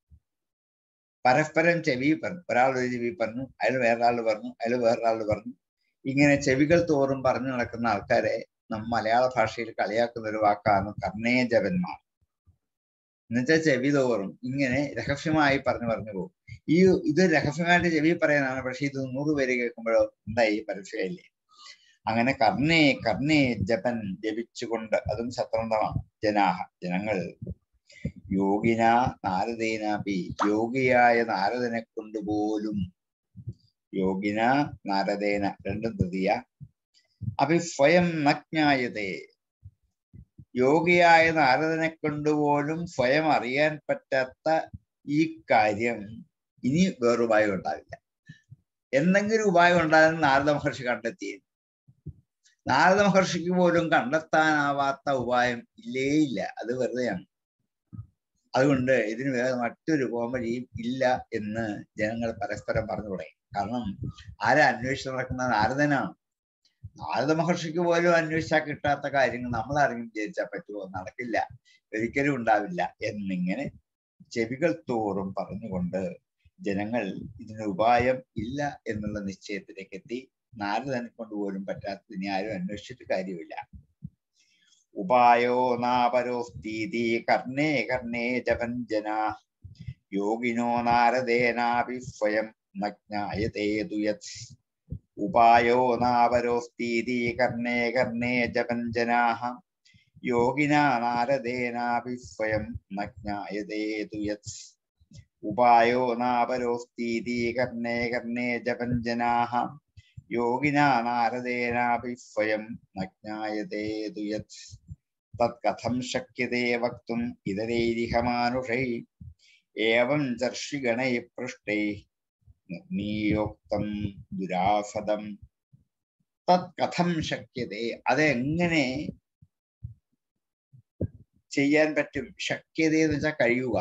പരസ്പരം ചെവി പറഞ്ഞു. ഒരാൾ ഒരു ചെവി പറഞ്ഞു, അയാൾ വേറൊരാൾ പറഞ്ഞു, അയാൾ വേറൊരാൾ പറഞ്ഞു. ഇങ്ങനെ ചെവികൾ തോറും പറഞ്ഞു നടക്കുന്ന ആൾക്കാരെ നാം മലയാള ഭാഷയിൽ കളിയാക്കുന്ന ഒരു വാക്കാണ് കർണേജപന്മാർ. എന്നുവെച്ചാൽ ചെവി തോറും ഇങ്ങനെ രഹസ്യമായി പറഞ്ഞു പറഞ്ഞു പോകും. ഈ ഇത് രഹസ്യമായിട്ട് ചെവി പറയാനാണ്, പക്ഷെ ഇത് നൂറ് പേര് കേൾക്കുമ്പോഴോ എന്തായി പരസ്യമില്ലേ. അങ്ങനെ കർണേ കർണേ ജപൻ ജപിച്ചുകൊണ്ട്, അതും സത്രന്തമാണ്. ജനാഹ ജനങ്ങൾ യോഗിന നാരദേനാപി യോഗിയായ നാരദനെ കൊണ്ടുപോലും യോഗിന നാരദേന രണ്ടും തൃതീയ അഭി സ്വയം നജ്ഞായതേ യോഗിയായ നാരദനെ കൊണ്ടുപോലും സ്വയം അറിയാൻ പറ്റാത്ത ഈ കാര്യം ഇനി വേറൊരുപായം ഉണ്ടാവില്ല. എന്തെങ്കിലും ഉപായം ഉണ്ടാകുന്ന നാരദ മഹർഷി കണ്ടെത്തി. നാരദ മഹർഷിക്ക് പോലും കണ്ടെത്താനാവാത്ത ഉപായം ഇല്ലേ ഇല്ല. അത് വെറുതെയാണ്. അതുകൊണ്ട് ഇതിന് വേറെ മറ്റൊരു പോംവഴിയും ഇല്ല എന്ന് ജനങ്ങൾ പരസ്പരം പറഞ്ഞു തുടങ്ങി. കാരണം ആരെ അന്വേഷിച്ച് നടക്കുന്ന നാരദനാണ്. നാരദ മഹർഷിക്ക് പോലും അന്വേഷിച്ചാൽ കിട്ടാത്ത കാര്യങ്ങൾ നമ്മൾ ആരെങ്കിലും വിചാരിച്ചാൽ പറ്റുമോ? നടക്കില്ല, ഒരിക്കലും ഉണ്ടാവില്ല എന്നിങ്ങനെ ചെവികൾ തോറും പറഞ്ഞുകൊണ്ട് ജനങ്ങൾ ഇതിന് ഉപായം ഇല്ല എന്നുള്ള നിശ്ചയത്തിലേക്ക് എത്തി. നാരദനെ കൊണ്ട് പോലും പറ്റാത്തതിനെ ആരും അന്വേഷിച്ചിട്ട് കാര്യമില്ല. ഉപായോ നാപരോസ്തീതി കർണേ കർണേ ജപഞ്ജനാഃ യോഗിനോ നാരദേനാപി സ്വയം നജ്ഞായതേ തു യത് ഉപായോ നാപരോസ്തീതി കർണേ കർണേ ജപഞ്ജനാഃ യോഗിനാ നാരദേനാപി സ്വയം നജ്ഞായതേ തു യത് ഉപായോ നാപരോസ്തീതി കർണേ കർണേ ജപഞ്ജനാഹ യോഗിനാ നാരദേനാപി സ്വയം നജ്ഞായതേ തു യത് തത് കഥം ശക്യതേ വക്തും ഇതരൈരിഹ മാനുഷൈ ഏവം ചർഷിഗണൈ പൃഷ്ടൈ നിർണീയോക്തം ദുരാഫദം. തത് കഥം ശക്യതേ, അതെങ്ങനെ ചെയ്യാൻ പറ്റും? ശക്യത എന്ന് വെച്ചാൽ കഴിയുക.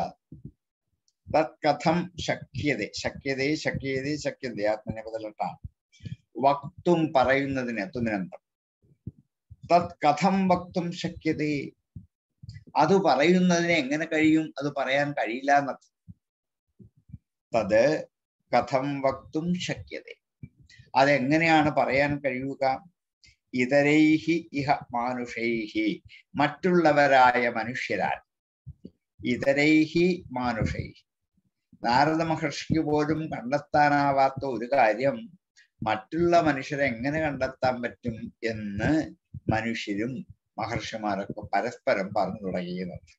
തത് കഥം ശക്യത, ശക്യത ശക്യത ശക്യത ആത്മനെപതിലിട്ടാണ്. വക്തും പറയുന്നതിന് തുമിനന്തം. തത് കഥം വക്തും ശക്യത, അത് പറയുന്നതിന് എങ്ങനെ കഴിയും? അത് പറയാൻ കഴിയില്ല എന്നർത്ഥം. തത് കഥം വക്തും ശക്യത, അതെങ്ങനെയാണ് പറയാൻ കഴിയുക? ഇതരൈഹി ഇഹ മാനുഷൈഹി, മറ്റുള്ളവരായ മനുഷ്യരാൽ. ഇതരൈഹി മാനുഷൈഹി, നാരദ മഹർഷിക്ക് പോലും കണ്ടെത്താനാവാത്ത ഒരു കാര്യം മറ്റുള്ള മനുഷ്യരെ എങ്ങനെ കണ്ടെത്താൻ പറ്റും എന്ന് മനുഷ്യരും മഹർഷിമാരൊക്കെ പരസ്പരം പറഞ്ഞു തുടങ്ങിയത്.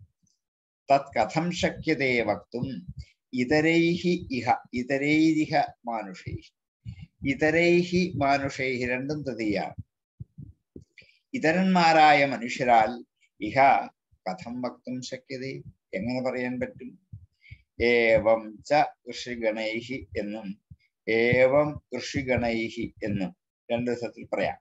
തത് കഥം ശക്യതേ വക്തും ഇതരൈഹി ഇഹ, ഇതരൈരിഹ മാനുഷൈഹി. ഇതരൈഹി മാനുഷൈഹി രണ്ടും തൃതീയാണ്. ഇതരന്മാരായ മനുഷ്യരാൽ ഇഹ കഥം വക്തും ശക്യത, എങ്ങനെ പറയാൻ പറ്റും? ഏവം ച ഋഷിഗണൈഹി എന്നും ഏവം ഋഷിഗണൈഹി എന്നും രണ്ട് വിധത്തിൽ പറയാം.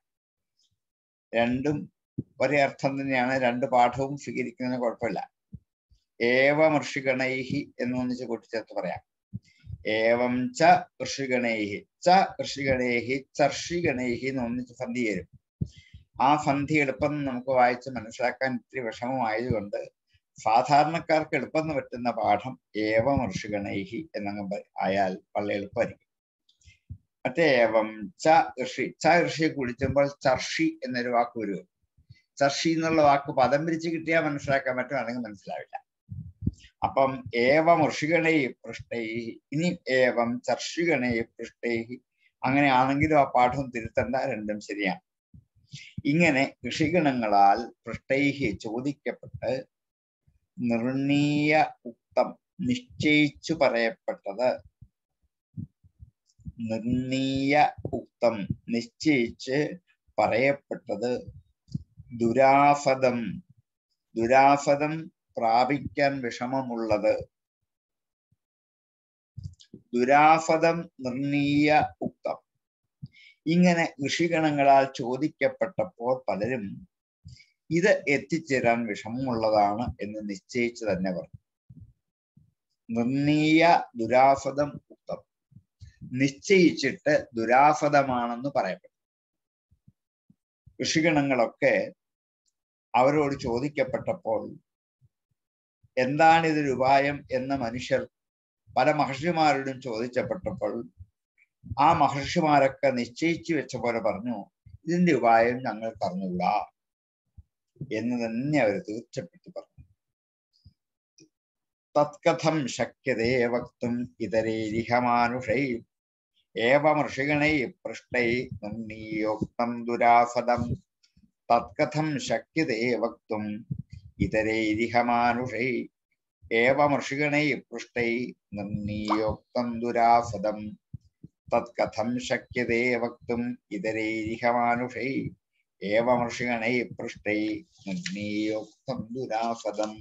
രണ്ടും ഒരേ അർത്ഥം തന്നെയാണ്. രണ്ട് പാഠവും സ്വീകരിക്കുന്നതിന് കുഴപ്പമില്ല. ഏവം ഋഷിഗണൈഹി എന്നൊന്നിച്ച് കൂട്ടിച്ചേർത്ത് പറയാം. ഏവം ച ഋഷിഗണൈഹി, ച ഋഷിഗണൈഹി ചർഷിഗണൈഹി എന്ന് ഒന്നിച്ച് സന്ധി ചേരും. ആ സന്ധി എളുപ്പം നമുക്ക് വായിച്ച് മനസ്സിലാക്കാൻ ഇത്തിരി വിഷമമായതുകൊണ്ട് സാധാരണക്കാർക്ക് എളുപ്പം പറ്റുന്ന പാഠം ഏവം ഋഷിഗണൈഹി എന്നങ്ങ് ആയാൽ വളരെ എളുപ്പമായിരിക്കും. മറ്റേ ഏവം ച ഋഷി, ച ഋഷിയെ കുടിച്ചുമ്പോൾ ചർഷി എന്നൊരു വാക്ക് വരും. ചർഷി എന്നുള്ള വാക്ക് പദം പിരിച്ച് കിട്ടിയാൽ മനസ്സിലാക്കാൻ പറ്റും, അല്ലെങ്കിൽ മനസ്സിലാവില്ല. അപ്പം ഏവം ഋഷിഗണൈ പൃഷ്ടൈ, ഇനി ഏവം ചർഷിഗണൈ പൃഷ്ടൈ, അങ്ങനെയാണെങ്കിലും ആ പാഠം തിരുത്തണ്ട, രണ്ടും ശരിയാണ്. ഇങ്ങനെ ഋഷിഗണങ്ങളാൽ പൃഷ്ടൈഹി ചോദിക്കപ്പെട്ട് നിർണീയ ഉക്തം നിശ്ചയിച്ചു പറയപ്പെട്ടത്, നിർണീയ ഉക്തം നിശ്ചയിച്ച് പറയപ്പെട്ടത് ദുരാഫദം, ദുരാഫദം പ്രാപിക്കാൻ വിഷമമുള്ളത്. ദുരാഫദം നിർണീയ ഉക്തം, ഇങ്ങനെ ഋഷിഗണങ്ങളാൽ ചോദിക്കപ്പെട്ടപ്പോൾ പലരും ഇത് എത്തിച്ചേരാൻ വിഷമമുള്ളതാണ് എന്ന് നിശ്ചയിച്ചു തന്നെ പറഞ്ഞു. നിർണീയ ദുരാഫദം ഉക്തം, നിശ്ചയിച്ചിട്ട് ദുരാഫദമാണെന്ന് പറയപ്പെട്ടു. ഋഷിഗണങ്ങളൊക്കെ അവരോട് ചോദിക്കപ്പെട്ടപ്പോൾ എന്താണ് ഇതൊരു ഉപായം എന്ന് മനുഷ്യർ പല മഹർഷിമാരോടും ചോദിച്ചപ്പെട്ടപ്പോൾ ആ മഹർഷിമാരൊക്കെ നിശ്ചയിച്ചു വെച്ച പോലെ പറഞ്ഞു, ഇതിന്റെ ഉപായം ഞങ്ങൾക്ക് അറിഞ്ഞുകൂടാ എന്ന് തന്നെ അവർ തീർച്ചപ്പെട്ടു പറഞ്ഞു. തത്കഥം ശക്യതേ വക്തും ഇതരൈരിഹ മാനുഷൈ ഏവം ഋഷിഗണൈ പൃഷ്ടൈ നിർണീയോക്തം ദുരാഫദം. തത്കഥം ശക്യതേ വക്തും ഇതരൈരിഹ മാനുഷൈ ഏവം ഋഷിഗണൈ പൃഷ്ടൈ നിർണീയോക്തം ദുരാഫദം. തത്കഥം ശക്യതേ വക്തും ഇതരൈരിഹ മാനുഷൈ ഏവം ഋഷിഗണൈ പൃഷ്ടൈ നിർണീയോക്തം ദുരാഫദം.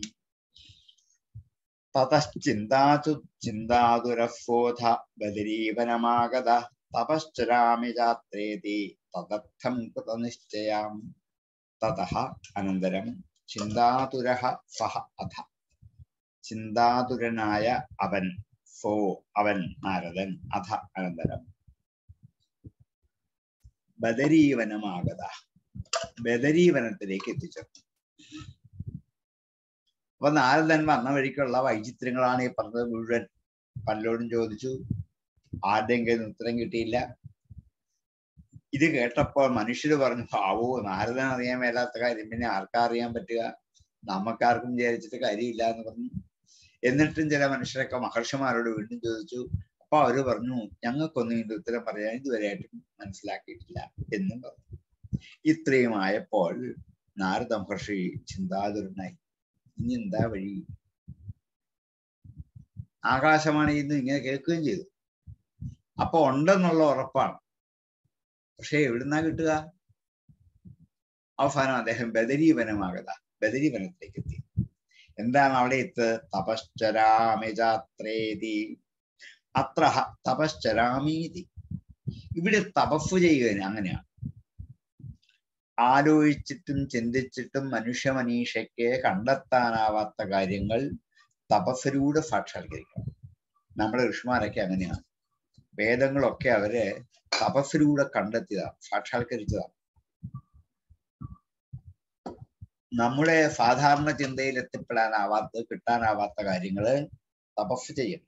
തതശ്ചിന്താതു ചിന്താതുരഫോധ ബദരീവനമാഗത തപശ്ചരാമി ചാത്രേതി തദർത്ഥം കൃതനിശ്ചയാം. തതഃ അനന്തരം ചിന്താതുരഃ സഹ അധ, ചിന്താതുരനായ അവൻ, സോ അവൻ നാരദൻ, അധ അനന്തരം ബദരീവനമാഗത, ബദരീവനത്തിലേക്ക് എത്തിച്ചേർന്നു. അപ്പൊ നാരദൻ വന്ന വഴിക്കുള്ള വൈചിത്രങ്ങളാണ് ഈ പറഞ്ഞത് മുഴുവൻ. പലരോടും ചോദിച്ചു, ആരുടെയും കയ്യിൽ നിന്ന് ഉത്തരം കിട്ടിയില്ല. ഇത് കേട്ടപ്പോൾ മനുഷ്യര് പറഞ്ഞു, ആവോ നാരദൻ അറിയാൻ മേലാത്ത കാര്യം പിന്നെ ആർക്കാ അറിയാൻ പറ്റുക, നമുക്കാർക്കും വിചാരിച്ചിട്ട് കാര്യമില്ല എന്ന് പറഞ്ഞു. എന്നിട്ടും ചില മനുഷ്യരൊക്കെ മഹർഷിമാരോട് വീണ്ടും ചോദിച്ചു. അപ്പൊ അവര് പറഞ്ഞു, ഞങ്ങൾക്കൊന്നും ഇതിന്റെ ഉത്തരം പറയാൻ ഇതുവരെയായിട്ടും മനസ്സിലാക്കിയിട്ടില്ല എന്നും പറഞ്ഞു. ഇത്രയുമായപ്പോൾ നാരദ മഹർഷി ചിന്താതുരനായി. ഇനി എന്താ വഴി? ആകാശവാണിയിൽ നിന്ന് ഇങ്ങനെ കേൾക്കുകയും ചെയ്തു. അപ്പൊ ഉണ്ടെന്നുള്ള ഉറപ്പാണ്. പക്ഷെ എവിടുന്നാ കിട്ടുക? അവസാനം അദ്ദേഹം ബദരീവനമാകത ബദരീവനത്തിലേക്ക് എത്തി. എന്താണ് അവിടെ എത്ത്? തപശ്ചരാമിജാത്രേതി അത്ര തപശ്ചരാമീതി. ഇവിടെ തപസ് ചെയ്യുക അങ്ങനെയാണ്. ആലോചിച്ചിട്ടും ചിന്തിച്ചിട്ടും മനുഷ്യ മനീഷയ്ക്ക് കണ്ടെത്താനാവാത്ത കാര്യങ്ങൾ തപസ്സിലൂടെ സാക്ഷാത്കരിക്കണം. നമ്മുടെ ഋഷിമാരൊക്കെ അങ്ങനെയാണ്. വേദങ്ങളൊക്കെ അവര് തപസ്സിലൂടെ കണ്ടെത്തിയതാണ്, സാക്ഷാത്കരിച്ചതാണ്. നമ്മുടെ സാധാരണ ചിന്തയിൽ എത്തിപ്പെടാനാവാത്ത കിട്ടാനാവാത്ത കാര്യങ്ങള് തപസ് ചെയ്യണം.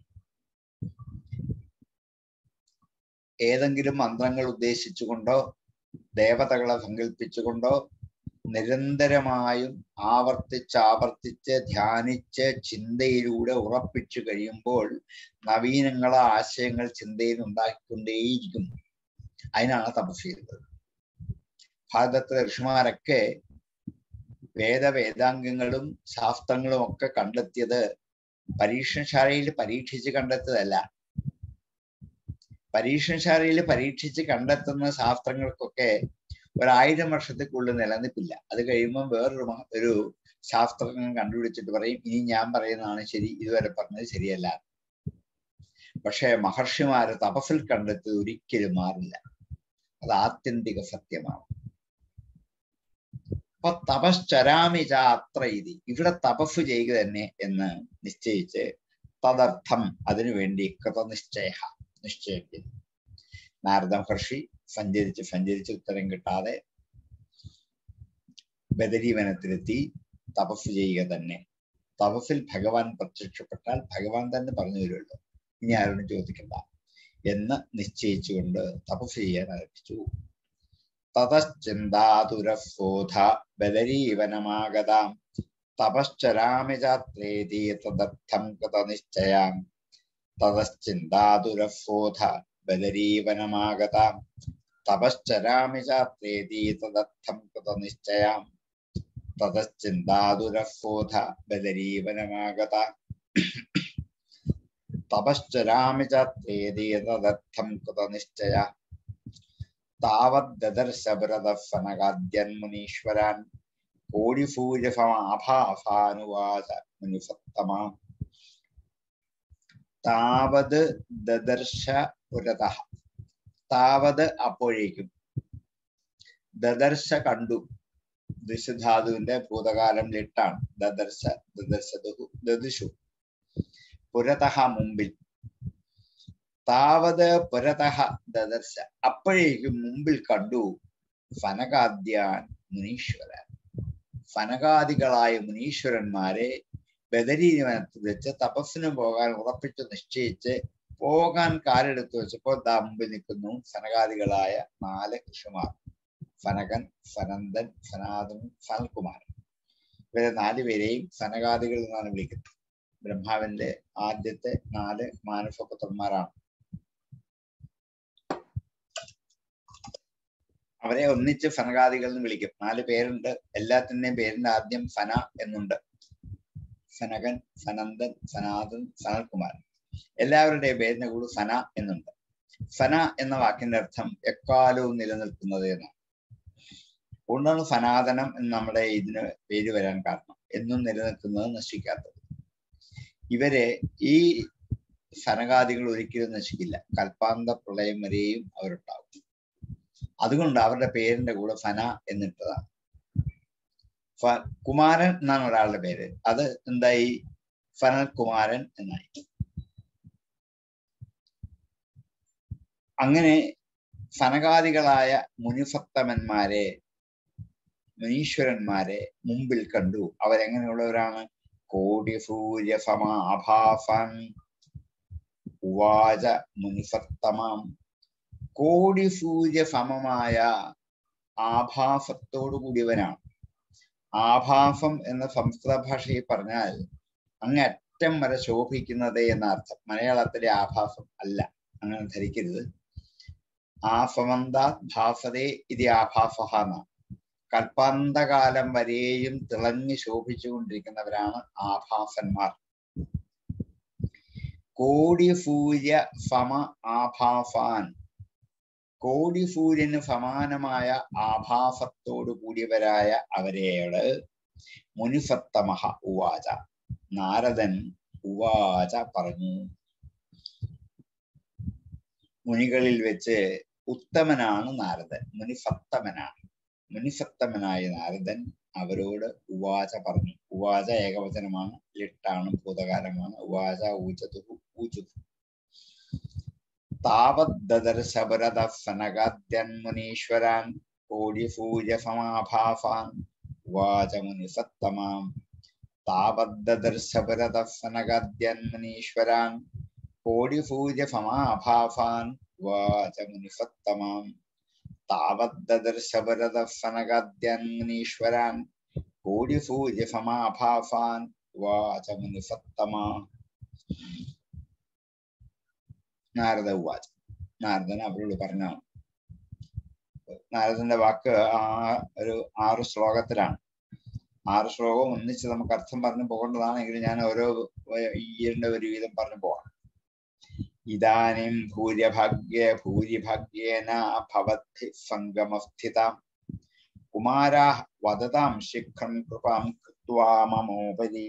ഏതെങ്കിലും മന്ത്രങ്ങൾ ഉദ്ദേശിച്ചുകൊണ്ടോ ദേവതകളെ സങ്കല്പിച്ചുകൊണ്ടോ നിരന്തരമായും ആവർത്തിച്ച് ആവർത്തിച്ച് ധ്യാനിച്ച് ചിന്തയിലൂടെ ഉറപ്പിച്ചു കഴിയുമ്പോൾ നവീനങ്ങളെ ആശയങ്ങൾ ചിന്തയിൽ ഉണ്ടാക്കിക്കൊണ്ടേയിരിക്കും. അതിനാണ് തപസ് ചെയ്യുന്നത്. ഭാരതത്തിലെ ഋഷിമാരൊക്കെ വേദ വേദാംഗങ്ങളും ശാസ്ത്രങ്ങളും ഒക്കെ കണ്ടെത്തിയത് പരീക്ഷണശാലയിൽ പരീക്ഷിച്ച് കണ്ടെത്തിയതല്ല. പരീക്ഷണശാലയിൽ പരീക്ഷിച്ച് കണ്ടെത്തുന്ന ശാസ്ത്രങ്ങൾക്കൊക്കെ ഒരായിരം വർഷത്തേക്കുള്ളിൽ നിലനിൽപ്പില്ല. അത് കഴിയുമ്പോൾ വേറൊരു ഒരു ശാസ്ത്രജ്ഞൻ കണ്ടുപിടിച്ചിട്ട് പറയും ഇനി ഞാൻ പറയുന്നതാണ് ശരി, ഇതുവരെ പറഞ്ഞത് ശരിയല്ല. പക്ഷെ മഹർഷിമാര് തപസ്സിൽ കണ്ടെത്തിയത് ഒരിക്കലും മാറില്ല. അത് ആത്യന്തിക സത്യമാണ്. അപ്പൊ തപശ്ചരാമിച അത്ര ഇതി, ഇവിടെ തപസ് ചെയ്യുക തന്നെ എന്ന് നിശ്ചയിച്ച് തദർത്ഥം അതിനുവേണ്ടി കൃതനിശ്ചയ നിശ്ചയിക്കുന്നു. നാരദ മഹർഷി സഞ്ചരിച്ച് സഞ്ചരിച്ച് ഉത്തരം കിട്ടാതെ ബദരീവനത്തിലെത്തി തപസ് ചെയ്യുക തന്നെ. തപസ്സിൽ ഭഗവാൻ പ്രത്യക്ഷപ്പെട്ടാൽ ഭഗവാൻ തന്നെ പറഞ്ഞു തരുമല്ലോ, ഇനി ആരോടും ചോദിക്കണ്ട എന്ന് നിശ്ചയിച്ചുകൊണ്ട് തപസ് ചെയ്യാൻ ആരംഭിച്ചു. തതശ്ചിന്താതുരഫോധ ബദരീവനമാഗതാം തപശ്ചരാമിചാത്രേതി തദർത്ഥം കൃതനിശ്ചയാം. തതശ്ചിന്താതുരഫോധ ബദരീവനമാഗതാം തപശ്ചരാമിചാത്രേതി തദർത്ഥം കൃതനിശ്ചയാം. തതശ്ചിന്താതുരഫോധ ബദരീവനമാഗതാം തപശ്ചരാമിചാത്രേതി തദർത്ഥം കൃതനിശ്ചയാം. താവദ്ദർശഭരതഫനകാദ്യന്മുനീശ്വരാൻ കോടിസൂര്യസമാഭാസാനുവാച മുനിസത്തമാം. താവത് ദദർശ പുരതഃ, താവത് അപ്പോഴേക്കും, ദദർശ കണ്ടു, ദൃശ്യധാതുവിന്റെ ഭൂതകാലം ലിട്ടാണ്. ദദർശ ദദർശദുഹു ദദിഷു, പുരതഃ മുമ്പിൽ. താവത് പുരതഃ ദദർശ, അപ്പോഴേക്കും മുമ്പിൽ കണ്ടു ഫനകാദ്യാൻ മുനീശ്വരൻ, ഫനകാദികളായ മുനീശ്വരന്മാരെ ബദരീവനത്തിൽ വെച്ച് തപസ്സിന് പോകാൻ ഉറപ്പിച്ചു നിശ്ചയിച്ച് പോകാൻ കാലെടുത്തു വെച്ചപ്പോൾ ദാ മുമ്പിൽ നിൽക്കുന്നു ഫനകാദികളായ നാല് ഋഷിമാർ. ഫനകൻ, ഫനന്ദൻ, ഫനാദൻ, ഫനൽകുമാരൻ. ഇവരെ നാലുപേരെയും ഫനകാദികൾ എന്നാണ് വിളിക്കുന്നത്. ബ്രഹ്മാവിന്റെ ആദ്യത്തെ നാല് മാനസപുത്രന്മാരാണ്. അവരെ ഒന്നിച്ച് ഫനകാദികൾ എന്ന് വിളിക്കും. നാല് പേരുണ്ട്. എല്ലാത്തിൻ്റെയും പേരിന്റെ ആദ്യം ഫന എന്നുണ്ട്. ഫനകൻ, ഫനന്ദൻ, ഫനാദൻ, ഫനൽകുമാരൻ. എല്ലാവരുടെയും പേരിന്റെ കൂടെ ഫന എന്നുണ്ട്. ഫന എന്ന വാക്കിന്റെ അർത്ഥം എക്കാലവും നിലനിൽക്കുന്നത് എന്നാണ്. അതുകൊണ്ടാണ് ഫനാദനം എന്ന് നമ്മുടെ ഇതിന് പേര് വരാൻ കാരണം. എന്നും നിലനിൽക്കുന്നത്, നശിക്കാത്തത്. ഇവരെ ഈ ഫനകാദികൾ ഒരിക്കലും നശിക്കില്ല. കൽപ്പാന്ത പ്രളയം വരെയും അവരുണ്ടാവും. അതുകൊണ്ട് അവരുടെ പേരിന്റെ കൂടെ ഫന എന്നിട്ടതാണ്. കുമാരൻ എന്നാണ് ഒരാളുടെ പേര്. അത് എന്തായി? ഫനൽ കുമാരൻ എന്നായി. അങ്ങനെ ഫനകാദികളായ മുനിസത്തമന്മാരെ, മുനീശ്വരന്മാരെ മുമ്പിൽ കണ്ടു. അവരെങ്ങനെയുള്ളവരാണ്? കോടി സൂര്യ സമാഭാസൻ ഉവാച മുനിസത്തമാം. കോടി സൂര്യ സമമായ ആഭാസത്തോടു കൂടിയവനാണ്. ആഭാസം എന്ന സംസ്കൃത ഭാഷയിൽ പറഞ്ഞാൽ അങ്ങ് അറ്റം വരെ ശോഭിക്കുന്നത് എന്ന അർത്ഥം. മലയാളത്തിലെ ആഭാസം അല്ല, അങ്ങനെ ധരിക്കരുത്. ആഫമന്താത് ഭാസതേ ഇത് ആഭാസഹ എന്നാണ്. കൽപ്പാന്തകാലം വരെയും തിളങ്ങി ശോഭിച്ചുകൊണ്ടിരിക്കുന്നവരാണ് ആഭാസന്മാർ. കോടിസൂര്യ സമ ആഭാസാൻ, കോടിസൂര്യന് സമാനമായ ആഭാസത്തോടു കൂടിയവരായ അവരെയോട് മുനിസത്തമഹ ഉവാച, നാരദൻ ഉവാച പറഞ്ഞു. മുനികളിൽ വെച്ച് ഉത്തമനാണ് നാരദൻ, മുനിസത്തമനാണ്. മുനിസത്തമനായ നാരദൻ അവരോട് ഉവാച പറഞ്ഞു. ഉവാച ഏകവചനമാണ്, ലിട്ടാണ്, ഭൂതകാലമാണ്. ഉവാച ഊചതുഹു ഊചുഹു. താവദ്ദർശഭരത സനകാദ്യന്മുനീശ്വരാൻ കോടിസൂര്യ സമാഭാസാൻ ഉവാച മുനിസത്തമാം. താവദ്ദർശഭരത സനകാദ്യന്മുനീശ്വരാൻ കോടിസൂര്യ സമാഭാസാൻ ഉവാച മുനിസത്തമാം. താവദ്ദർശഭരത സനകാദ്യന്മുനീശ്വരാൻ കോടിസൂര്യ സമാഭാസാൻ ഉവാച മുനിസത്തമാം. നാരദ ഉവാച, നാരദൻ അവരോട് പറഞ്ഞാണ്. നാരദന്റെ വാക്ക് ആ ഒരു ആറ് ശ്ലോകത്തിലാണ്. ആറ് ശ്ലോകം ഒന്നിച്ച് നമുക്ക് അർത്ഥം പറഞ്ഞു പോകേണ്ടതാണെങ്കിൽ ഞാൻ ഓരോ ഈരന്റെ ഒരു വീതം പറഞ്ഞു പോകാം. ഇദാനിം ഭൂര്യഭാഗ്യ ഭൂരിഭാഗ്യേന ഭവദ്ധി സംഗമസ്ഥിതാം കുമാരാഃ വദതാം ശീഘ്രം കൃപാം കൃത്വാ മമോപരി.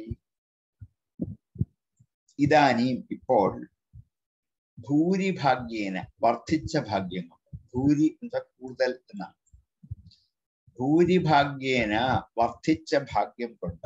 ഇദാനിം ഇപ്പോൾ, ഭൂരിഭാഗ്യേന വർദ്ധിച്ച ഭാഗ്യം കൊണ്ട്, ഭൂരി എന്ന കൂടുതൽ എന്നാണ്, ഭൂരിഭാഗ്യേന വർദ്ധിച്ച ഭാഗ്യം കൊണ്ട്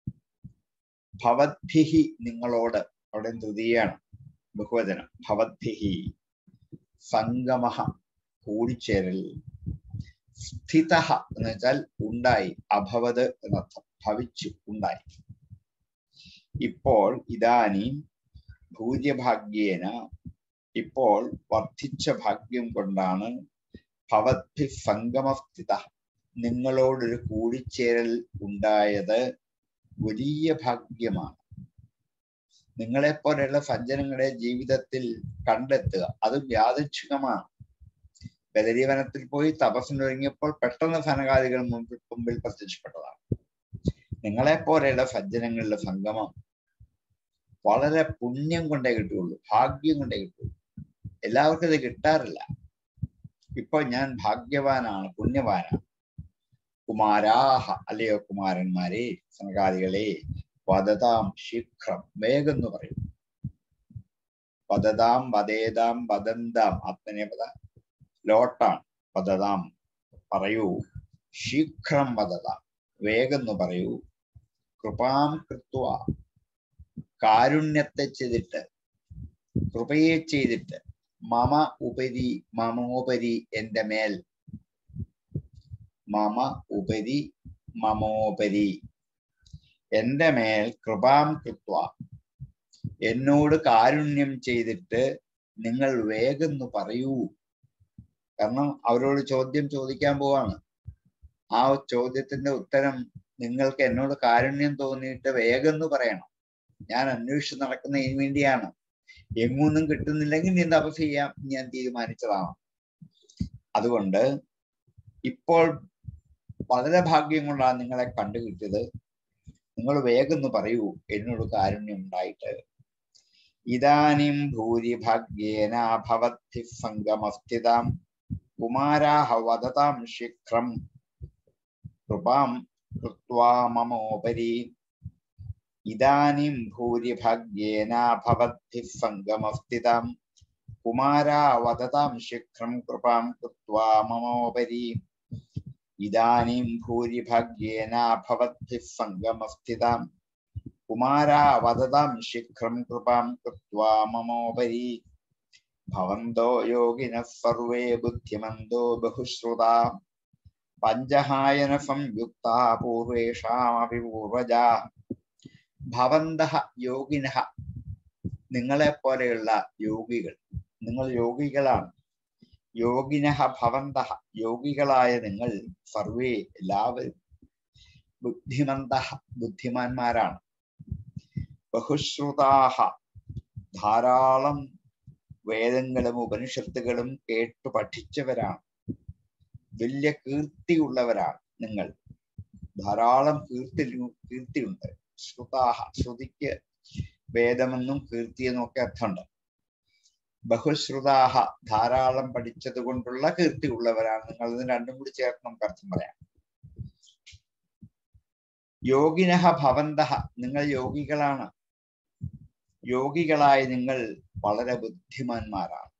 ഭവദ്ഭിഹി നിങ്ങളോട്, അവിടെ തൃതീയാണ് ബഹുവചനം, ഭവദ്ഭിഹി സംഗമഃ കൂടിച്ചേരൽ, സ്ഥിതഃ എന്ന് വെച്ചാൽ ഉണ്ടായി, അഭവത് എന്നർത്ഥം, ഭവിച്ചു ഉണ്ടായി. ഇപ്പോൾ ഇദാനീം ഭൂര്യഭാഗ്യേന ഇപ്പോൾ വർദ്ധിച്ച ഭാഗ്യം കൊണ്ടാണ് ഭവദ്ഭി സംഗമസ്ഥിത നിങ്ങളോടൊരു കൂടിച്ചേരൽ ഉണ്ടായത് വലിയ ഭാഗ്യമാണ്. നിങ്ങളെപ്പോലെയുള്ള സജ്ജനങ്ങളെ ജീവിതത്തിൽ കണ്ടെത്തുക അതും യാദൃച്ഛികമാണ്. ബദരീവനത്തിൽ പോയി തപസ്സിനൊരുങ്ങിയപ്പോൾ പെട്ടെന്ന് സനകാദികൾ മുമ്പിൽ മുമ്പിൽ പ്രത്യക്ഷപ്പെട്ടതാണ്. നിങ്ങളെപ്പോലെയുള്ള സജ്ജനങ്ങളുടെ സംഗമം വളരെ പുണ്യം കൊണ്ടേ കിട്ടുകയുള്ളൂ, ഭാഗ്യം കൊണ്ടേ കിട്ടുള്ളൂ. എല്ലാവർക്കും ഇത് കിട്ടാറില്ല. ഇപ്പൊ ഞാൻ ഭാഗ്യവാനാണ്, പുണ്യവാനാണ്. കുമാരാഹ, അല്ലയോ കുമാരന്മാരെ, സനകാദികളെ, വദതാം ശീഘ്രം, വേഗം എന്ന് പറയും. വദതാം വദേതാം വദന്താം ആത്മനേപദ ലോട്ടാണ്. വദതാം പറയൂ, ശീഘ്രം വദതാം വേഗം എന്ന് പറയൂ. കൃപാം കൃത്വ കാരുണ്യത്തെ ചെയ്തിട്ട്, കൃപയെ ചെയ്തിട്ട്, മമ ഉപരി മമോപരി എന്റെ മേൽ, മമ ഉപരി മമോപരി എന്റെ മേൽ, കൃപാം കൃത്വ എന്നോട് കാരുണ്യം ചെയ്തിട്ട് നിങ്ങൾ വേഗം പറയൂ. കാരണം അവരോട് ചോദ്യം ചോദിക്കാൻ പോവാണ്. ആ ചോദ്യത്തിന്റെ ഉത്തരം നിങ്ങൾക്ക് എന്നോട് കാരുണ്യം തോന്നിയിട്ട് വേഗം പറയണം. ഞാൻ അന്വേഷിച്ച് നടക്കുന്നതിന് വേണ്ടിയാണ്. എങ്ങൊന്നും കിട്ടുന്നില്ലെങ്കിൽ നീ തപസ് ചെയ്യാം ഞാൻ തീരുമാനിച്ചതാണ്. അതുകൊണ്ട് ഇപ്പോൾ വളരെ ഭാഗ്യം കൊണ്ടാണ് നിങ്ങളെ കണ്ടുകിട്ടിയത്. നിങ്ങൾ വേഗം പറയൂ എന്നോട് കാരുണ്യം ഉണ്ടായിട്ട്. ഇദാനിം ഭൂരിഭാഗ്യേന ഭവദ്ധി സംഗമസ്ഥിതാം കുമാരാഹ വദതാം ശീഘ്രം കൃപാം കൃത്വാ മമോപരി. ഇദാനിം ഭൂരിഭാഗ്യേന ഭവദ്ധി സംഗമസ്ഥിതാം കുമാരാ വദതാം ശീഘ്രം കൃപാം കൃത്വാ മമോപരി. ഇദാനിം ഭൂരിഭാഗ്യേന ഭവദ്ധി സംഗമസ്ഥിതാം കുമാരാ വദതാം ശീഘ്രം കൃപാം കൃത്വാ മമോപരി. ഭവന്തോ യോഗിനഃ സർവേ ബുദ്ധിമന്തോ ബഹുശ്രുതാ പഞ്ചഹായന സംയുക്താ പൂർവേഷാമപി പൂർവജാ. ഭവന്തഃ യോഗിനഃ നിങ്ങളെ പോലെയുള്ള യോഗികൾ, നിങ്ങൾ യോഗികളാണ്. യോഗിനഃ ഭവന്തഃ യോഗികളായ നിങ്ങൾ, സർവേ എല്ലാവരും, ബുദ്ധിമന്തഃ ബുദ്ധിമാന്മാരാണ്. ബഹുശ്രുതാഹ ധാരാളം വേദങ്ങളും ഉപനിഷത്തുകളും കേട്ടു പഠിച്ചവരാണ്. വലിയ കീർത്തിയുള്ളവരാണ് നിങ്ങൾ. ധാരാളം കീർത്തി കീർത്തിയുണ്ട്. ശ്രുതാഹ ശ്രുതിക്ക് വേദമെന്നും കീർത്തി എന്നും ഒക്കെ അർത്ഥമുണ്ട്. ബഹുശ്രുതാഹ ധാരാളം പഠിച്ചത് കൊണ്ടുള്ള കീർത്തി ഉള്ളവരാണ് നിങ്ങൾ. ഇതിന് രണ്ടും കൂടി ചേർത്ത് നമുക്ക് അർത്ഥം പറയാം. യോഗിനഹ ഭവന്തഹ നിങ്ങൾ യോഗികളാണ്. യോഗികളായ നിങ്ങൾ വളരെ ബുദ്ധിമാന്മാരാണ്,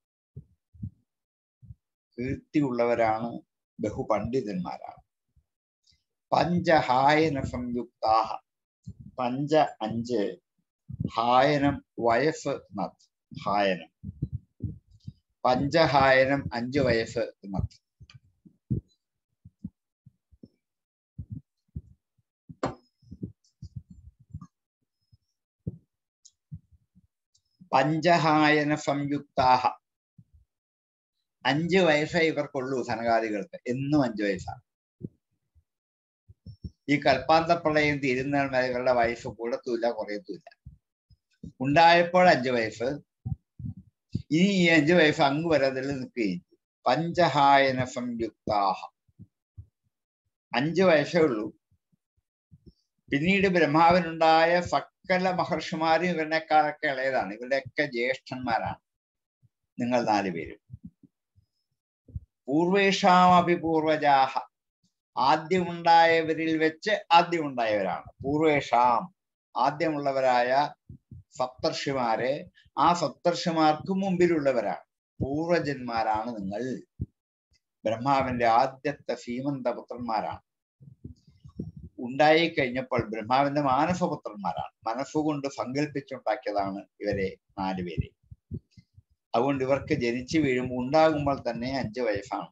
കീർത്തി ഉള്ളവരാണ്, ബഹുപണ്ഡിതന്മാരാണ്. പഞ്ചഹായന സംയുക്താഹ പഞ്ച അഞ്ച്, ഹായനം വയസ്സ് നത്ത് ഹായനം, പഞ്ചഹായനം അഞ്ച് വയസ്സ് നത്ത്. പഞ്ചഹായന സംയുക്താഹ അഞ്ച് വയസ്സേ ഇവർക്കുള്ളൂ. സനകാദികൾക്ക് എന്നും അഞ്ചു വയസ്സാണ്. ഈ കൽപ്പാന്ത പ്രളയം തീരുന്ന വരെ ഇവരുടെ വയസ്സ് കൂടത്തുമില്ല കുറയത്തുമില്ല. ഉണ്ടായപ്പോൾ അഞ്ചു വയസ്സ്, ഇനി ഈ അഞ്ചു വയസ്സ് അങ്ങ് വരെ അതിൽ നിൽക്കുകയും. പഞ്ചഹായന സംയുക്താഹ അഞ്ചു വയസ്സേ ഉള്ളൂ. പിന്നീട് ബ്രഹ്മാവിനുണ്ടായ സകല മഹർഷിമാരും ഇവരുടെക്കാളൊക്കെ ഇളയതാണ്. ഇവരുടെയൊക്കെ ജ്യേഷ്ഠന്മാരാണ് നിങ്ങൾ നാലുപേരും. പൂർവേഷാം അഭിപൂർവജാഹ ആദ്യമുണ്ടായവരിൽ വെച്ച് ആദ്യമുണ്ടായവരാണ്. പൂർവേഷാം ആദ്യമുള്ളവരായ സപ്തർഷിമാരെ ആ സപ്തർഷിമാർക്ക് മുമ്പിലുള്ളവരാണ്. പൂർവജന്മാരാണ് നിങ്ങൾ. ബ്രഹ്മാവിന്റെ ആദ്യത്തെ സീമന്തപുത്രന്മാരാണ്. ഉണ്ടായി കഴിഞ്ഞപ്പോൾ ബ്രഹ്മാവിന്റെ മാനസപുത്രന്മാരാണ്. മനസ്സുകൊണ്ട് സങ്കല്പിച്ചുണ്ടാക്കിയതാണ് ഇവരെ നാലുപേരെ. അതുകൊണ്ട് ഇവർക്ക് ജനിച്ചു വീഴുമ്പോൾ ഉണ്ടാകുമ്പോൾ തന്നെ അഞ്ചു വയസ്സാണ്.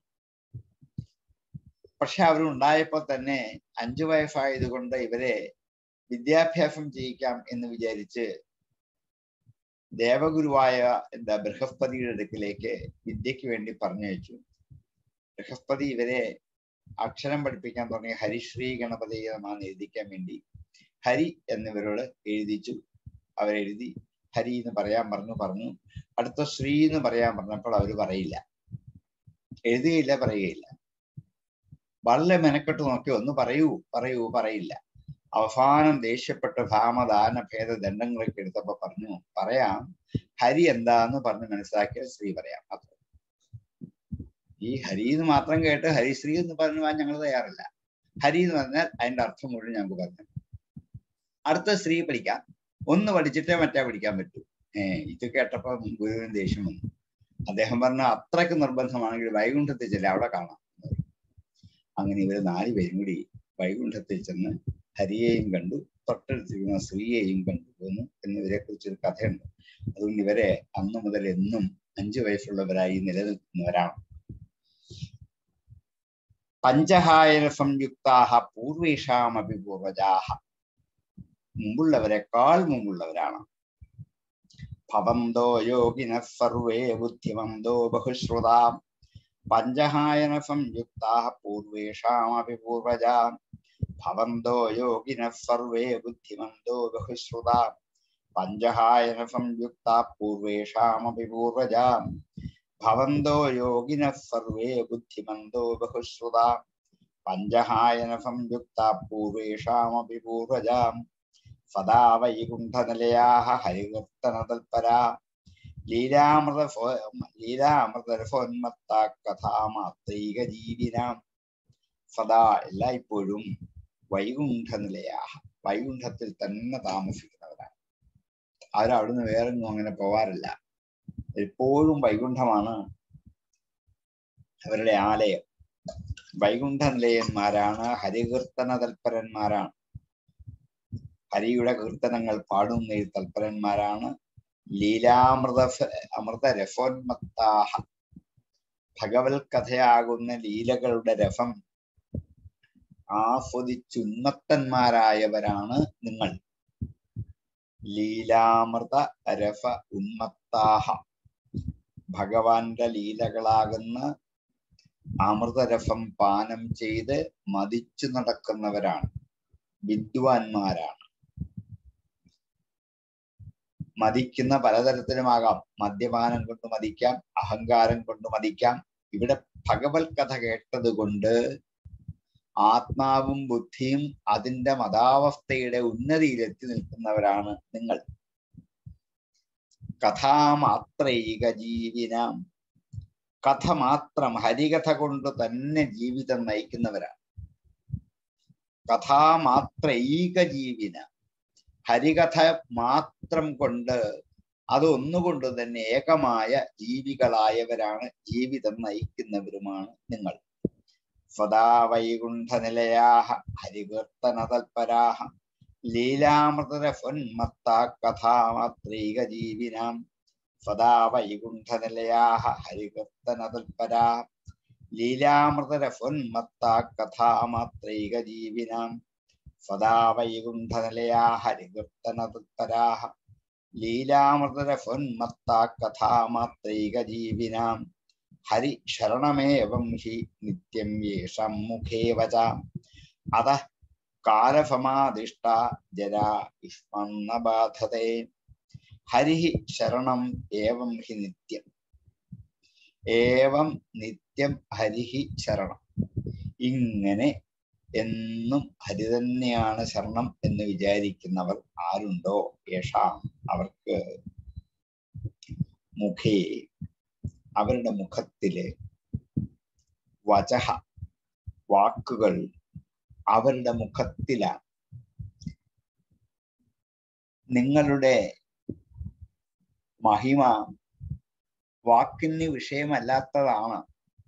പക്ഷെ അവരുണ്ടായപ്പോൾ തന്നെ അഞ്ചു വയസ്സായത് കൊണ്ട് ഇവരെ വിദ്യാഭ്യാസം ചെയ്യിക്കാം എന്ന് വിചാരിച്ച് ദേവഗുരുവായ എന്താ ബൃഹസ്പതിയുടെ അടുക്കിലേക്ക് വിദ്യക്ക് വേണ്ടി പറഞ്ഞയച്ചു. ബൃഹസ്പതി ഇവരെ അക്ഷരം പഠിപ്പിക്കാൻ തുടങ്ങി. ഹരിശ്രീ ഗണപതി നമാന്ന് എഴുതിക്കാൻ വേണ്ടി ഹരി എന്നിവരോട് എഴുതിച്ചു. അവരെഴുതി ഹരി എന്ന് പറയാൻ പറഞ്ഞു പറഞ്ഞു അടുത്ത ശ്രീ എന്ന് പറയാൻ പറഞ്ഞപ്പോൾ അവർ പറയില്ല, എഴുതുകയില്ല, പറയുകയില്ല. വളരെ മെനക്കെട്ട് നോക്കി ഒന്ന് പറയൂ പറയൂ പറയില്ല. അവസാനം ദേഷ്യപ്പെട്ട് ഭാമദാന ഭേദ ദണ്ഡങ്ങളൊക്കെ എടുത്തപ്പോ പറഞ്ഞു പറയാം, ഹരി എന്താന്ന് പറഞ്ഞ് മനസ്സിലാക്കിയാൽ ശ്രീ പറയാം. അത്ര ഈ ഹരി എന്ന് മാത്രം കേട്ട് ഹരിശ്രീ എന്ന് പറഞ്ഞു പോകാൻ ഞങ്ങൾ തയ്യാറില്ല. ഹരി എന്ന് പറഞ്ഞാൽ അതിന്റെ അർത്ഥം മുഴുവൻ ഞങ്ങൾക്ക് പറഞ്ഞു. അടുത്ത ശ്രീ പഠിക്കാം, ഒന്ന് പഠിച്ചിട്ടേ മറ്റേ പഠിക്കാൻ പറ്റൂ. ഏഹ് ഇത് കേട്ടപ്പോ ഗുരുവിന് ദേഷ്യം വന്നു. അദ്ദേഹം പറഞ്ഞ അത്രയ്ക്ക് നിർബന്ധമാണെങ്കിൽ വൈകുണ്ഠത്തിൽ ചെല്ലാം, അവിടെ കാണാം. അങ്ങനെ ഇവര് നാല് പേരും കൂടി വൈകുണ്ഠത്തിൽ ചെന്ന് ഹരിയെയും കണ്ടു, തൊട്ടടുത്തിരിക്കുന്ന ശ്രീയെയും കണ്ടു പോന്നു എന്നിവരെ കുറിച്ചൊരു കഥയുണ്ട്. അതുകൊണ്ട് ഇവരെ അന്ന് മുതൽ എന്നും അഞ്ചു വയസ്സുള്ളവരായി നിലനിൽക്കുന്നവരാണ്. പഞ്ചഹായന സംയുക്താഹ പൂർവേഷാം അഭിപൂർവജാഹ മുമ്പുള്ളവരെക്കാൾ മുമ്പുള്ളവരാണ്. ഭവന്തോ യോഗിന സർവേ ബുദ്ധിമന്തോ ബഹുശ്രുതാം പഞ്ചഹായന സംയുക്താഹ പൂർവേഷാം അഭിപൂർവജാം ഭവന്തോ യോഗിന സർവേ ബുദ്ധിമന്തോ ബഹുശ്രുതാം പഞ്ചഹായന സംയുക്താ പൂർവേഷാം അഭിപൂർവജാം ഭവന്തോ യോഗിന സർവേ ബുദ്ധിമന്തോ ബഹുശ്രുതാം പഞ്ചഹായന സംയുക്താ പൂർവേഷാം അഭിപൂർവജാം സദാ വൈകുണ്ഠനിലയാഹ ഹരികീർത്തന തൽപരാ ലീലാമൃത ലീലാമൃതരസോന്മത്ത കഥാമാത്രൈക ജീവിനാം സദാ എല്ലായ്പ്പോഴും വൈകുണ്ഠനിലയാഹ വൈകുണ്ഠത്തിൽ തന്നെ താമസിക്കുന്നവരാണ്. അവരവിടുന്ന് വേറൊന്നും അങ്ങനെ പോവാറില്ല. എപ്പോഴും വൈകുണ്ഠമാണ് അവരുടെ ആലയം. വൈകുണ്ഠ നിലയന്മാരാണ്, ഹരികീർത്തന തൽപരന്മാരാണ്. ഹരിയുടെ കീർത്തനങ്ങൾ പാടുന്നതിൽ തൽപരന്മാരാണ്. ലീലാമൃത അമൃത രസോന്മത്താഹ ഭഗവത് കഥയാകുന്ന ലീലകളുടെ രസം ആസ്വദിച്ചുന്മത്തന്മാരായവരാണ് നിങ്ങൾ. ലീലാമൃത രസ ഉന്മത്താഹ ഭഗവാന്റെ ലീലകളാകുന്ന അമൃതരസം പാനം ചെയ്ത് മതിച്ചു നടക്കുന്നവരാണ്, വിദ്വാൻമാരാണ്. മതിക്കുന്ന പലതരത്തിലുമാകാം. മദ്യപാനം കൊണ്ട് മതിക്കാം, അഹങ്കാരം കൊണ്ട് മതിക്കാം. ഇവിടെ ഭഗവത് കഥ കേട്ടത് കൊണ്ട് ആത്മാവും ബുദ്ധിയും അതിൻ്റെ മതാവസ്ഥയുടെ ഉന്നതിയിലെത്തി നിൽക്കുന്നവരാണ് നിങ്ങൾ. കഥാമാത്രൈക ജീവിനാം, കഥ മാത്രം ഹരികഥ കൊണ്ട് തന്നെ ജീവിതം നയിക്കുന്നവരാണ്. കഥാമാത്രൈക ജീവിന, ഹരികഥ മാത്രം കൊണ്ട് അതൊന്നുകൊണ്ട് തന്നെ ഏകമായ ജീവികളായവരാണ്, ജീവിതം നയിക്കുന്നവരുമാണ് നിങ്ങൾ. സദാ വൈകുണ്ഠ നിലയാഹ ഹരികീർത്തന തൽപരാഹ ലീലാമൃതരഫോന്മത്താ കഥാമാത്രൈക ജീവിനാം. സദാ വൈകുണ്ഠ നിലയാഹ ഹരികീർത്തന തൽപരാഹ ലീലാമൃതരഫോന്മത്താ കഥാമാത്രൈക ജീവിനാം. സദാ വൈകുണ്ഠ നിലയാഹ ഹരികീർത്തന തൽപരാഹ ലീലാമൃതരഫോന്മത്താ കഥാമാത്രൈക ജീവിനാം. ഹരി ശരണമേവം ഹി നിത്യം യേഷാം മുഖേ വചാം. അതഃ കാലഫമാദിഷ്ട ജരാ യുഷ്മന്ന ബാധതേ. ഹരി ശരണം ഏവം ഹി നിത്യം, ഏവം നിത്യം ഹരിഹി ശരണം. ഇങ്ങനെ എന്നും ഹരി തന്നെയാണ് ശരണം എന്ന് വിചാരിക്കുന്നവർ ആരുണ്ടോ, യേഷാം അവർക്ക്, മുഖേ അവരുടെ മുഖത്തില്, വചഹ വാക്കുകൾ അവരുടെ മുഖത്തിലാണ്. നിങ്ങളുടെ മഹിമ വാക്കിന് വിഷയമല്ലാത്തതാണ്.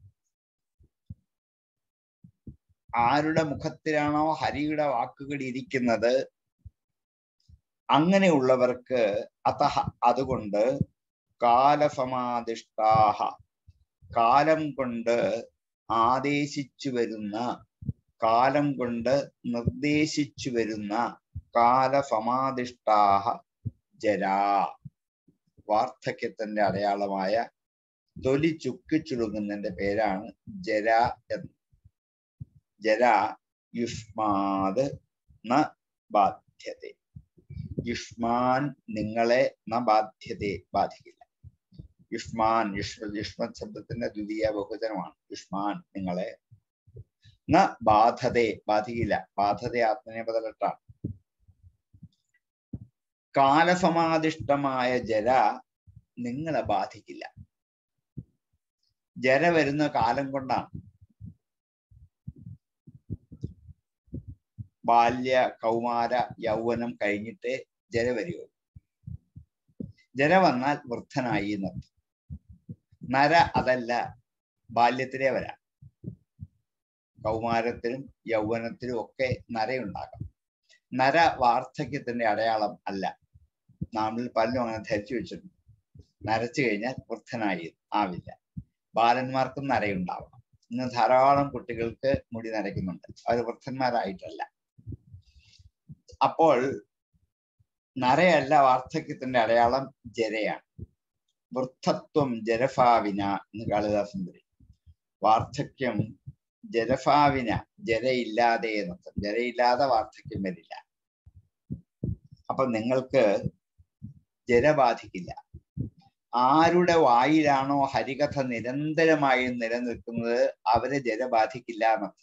ആരുടെ മുഖത്തിലാണോ ഹരിയുടെ വാക്കുകൾ ഇരിക്കുന്നത്, അങ്ങനെയുള്ളവർക്ക് അതഹ അതുകൊണ്ട് കാലസമാദിഷ്ടാഹ കാലം കൊണ്ട് ആദേശിച്ചു വരുന്ന, കാലം കൊണ്ട് നിർദ്ദേശിച്ചു വരുന്ന, കാലസമാദിഷ്ടാഹ ജരാ വാർദ്ധക്യത്തിന്റെ അടയാളമായ തൊലി ചുക്കിച്ചുളുങ്ങുന്നതിന്റെ പേരാണ് ജര എന്ന്. ജര യുഷ്മാത് ന ബാധ്യതേ. യുഷ്മാൻ നിങ്ങളെ ന ബാധ്യതേ ബാധിക്കില്ല. യുഷ്മാൻ യുഷ്മ യുഷ്മത് ശബ്ദത്തിന്റെ ദ്വിതീയ ബഹുവചനമാണ്. യുഷ്മാൻ നിങ്ങളെ, ന ബാധതേ ബാധിക്കില്ല. ബാധതേ ആത്മനേപദലട്ടാണ്. കാലസമാദിഷ്ടമായ ജര നിങ്ങളെ ബാധിക്കില്ല. ജര വരുന്ന കാലം കൊണ്ടാണ്. ബാല്യ കൗമാര യൗവനം കഴിഞ്ഞിട്ട് ജര വരികയുള്ളൂ. ജര വന്നാൽ വൃദ്ധനായി എന്നർത്ഥം. നര അതല്ല, ബാല്യത്തിലേ വരാം. കൗമാരത്തിലും യൗവനത്തിലും ഒക്കെ നരയുണ്ടാകാം. നര വാർദ്ധക്യത്തിന്റെ അടയാളം അല്ല. നാമിൽ പലരും അങ്ങനെ ധരിച്ചു വെച്ചിട്ടുണ്ട്. നരച്ചു കഴിഞ്ഞാൽ വൃദ്ധനായി ആവില്ല. ബാലന്മാർക്കും നരയുണ്ടാവണം. ഇന്ന് ധാരാളം കുട്ടികൾക്ക് മുടി നരയ്ക്കുന്നുണ്ട്, അവർ വൃദ്ധന്മാരായിട്ടല്ല. അപ്പോൾ നരയല്ല വാർദ്ധക്യത്തിന്റെ അടയാളം, ജരയാണ്. വൃദ്ധത്വം ജരഫാവിന എന്ന് കാളിദാസൻ പറയും. വാർദ്ധക്യം ജരഫാവിന, ജരയില്ലാതെ എന്നർത്ഥം. ജരയില്ലാതെ വാർദ്ധക്യം വരില്ല. അപ്പൊ നിങ്ങൾക്ക് ജര ബാധിക്കില്ല. ആരുടെ വായിലാണോ ഹരികഥ നിരന്തരമായി നിലനിൽക്കുന്നത് അവരെ ജര ബാധിക്കില്ല എന്നർത്ഥം.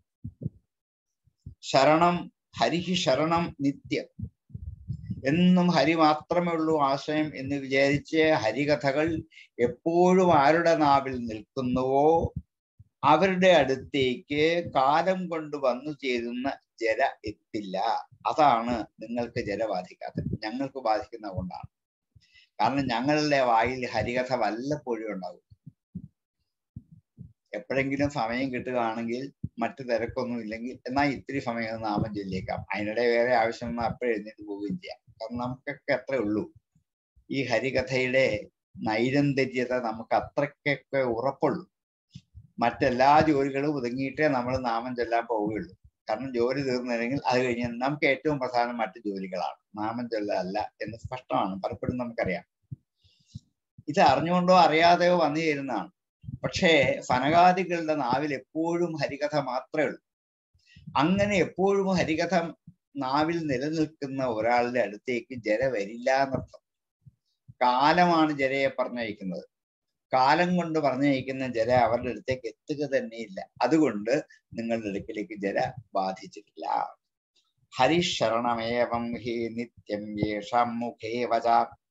ശരണം ഹരിഹി ശരണം നിത്യം. എന്നും ഹരി മാത്രമേ ഉള്ളൂ ആശ്രയം എന്ന് വിചാരിച്ച് ഹരികഥകൾ എപ്പോഴും ആരുടെ നാവിൽ നിൽക്കുന്നുവോ അവരുടെ അടുത്തേക്ക് കാലം കൊണ്ട് വന്നു ചേരുന്ന ജര എത്തില്ല. അതാണ് നിങ്ങൾക്ക് ജര ബാധിക്കാത്തത്. ഞങ്ങൾക്ക് ബാധിക്കുന്ന കൊണ്ടാണ്. കാരണം ഞങ്ങളുടെ വായിൽ ഹരികഥ വല്ലപ്പോഴും ഉണ്ടാകും. എപ്പോഴെങ്കിലും സമയം കിട്ടുകയാണെങ്കിൽ, മറ്റു തിരക്കൊന്നും ഇല്ലെങ്കിൽ, എന്നാൽ ഇത്തിരി സമയം നാമം ചൊല്ലിയേക്കാം. അതിനിടെ വേറെ ആവശ്യം അപ്പോഴും എഴുന്നേറ്റ് പോവുകയും ചെയ്യാം. കാരണം നമുക്കൊക്കെ അത്രേ ഉള്ളൂ. ഈ ഹരികഥയുടെ നൈരന്തര്യത നമുക്ക് അത്രയ്ക്കൊക്കെ ഉറപ്പുള്ളൂ. മറ്റെല്ലാ ജോലികളും ഒതുങ്ങിയിട്ടേ നമ്മൾ നാമം ചൊല്ലാൻ പോവുകയുള്ളൂ. കാരണം ജോലി തീർന്നില്ലെങ്കിൽ അത് കഴിഞ്ഞ് നമുക്ക് ഏറ്റവും പ്രധാനം മറ്റു ജോലികളാണ്, നാമം ചൊല്ലല്ല എന്ന് സ്പഷ്ടമാണ്. പലപ്പോഴും നമുക്കറിയാം. ഇത് അറിഞ്ഞുകൊണ്ടോ അറിയാതെയോ വന്നു ചേരുന്നതാണ്. പക്ഷേ ഫനകാദികളുടെ നാവിൽ എപ്പോഴും ഹരികഥ മാത്രമേ ഉള്ളൂ. അങ്ങനെ എപ്പോഴും ഹരികഥ നാവിൽ നിലനിൽക്കുന്ന ഒരാളുടെ അടുത്തേക്ക് ജര വരില്ല എന്നർത്ഥം. കാലമാണ് ജരയെ പറഞ്ഞയക്കുന്നത്. കാലം കൊണ്ട് പറഞ്ഞയക്കുന്ന ജര അവരുടെ അടുത്തേക്ക് എത്തുക തന്നെയില്ല. അതുകൊണ്ട് നിങ്ങളുടെ അടുക്കിലേക്ക് ജര ബാധിച്ചിട്ടില്ല. ഹരിശരണമേവം ഹി നിത്യം യേഷാം മുഖേ വച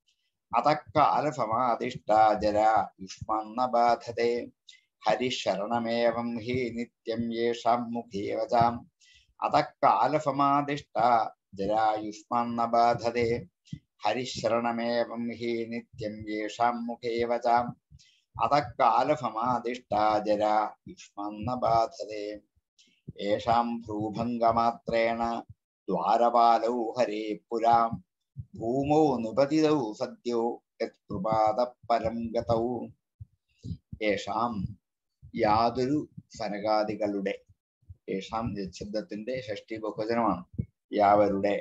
അതക്കാലസമാധിഷ്ഠാജരാ യുഷ്മന്ന ബാധതേ ഹരിശരണമേവം ഹി നിത്യം യേഷാം മുഖേവചാം. അതക്കാലസമാധിഷ്ഠാ ജരാ യുഷ്മന്ന ബാധതേ ഹരിശരണമേവം ഹി നിത്യം യേഷാം മുഖേവചാം. അതക്കാലസമാധിഷ്ഠാ ജരാ യുഷ്മന്ന ബാധതേ യേഷാം ഭ്രൂഭംഗമാത്രേണ ദ്വാരപാലൗ ഹരേ പുരാം ഭൂമോ നിപതിതൗ സദ്യോ യത്കൃപാദ പരം ഗതൗ. യേഷാം യാതൊരു സനകാദികളുടെ, യേഷാം ശബ്ദത്തിന്റെ ഷഷ്ടി ബഹുവചനമാണ്. യാവരുടെ,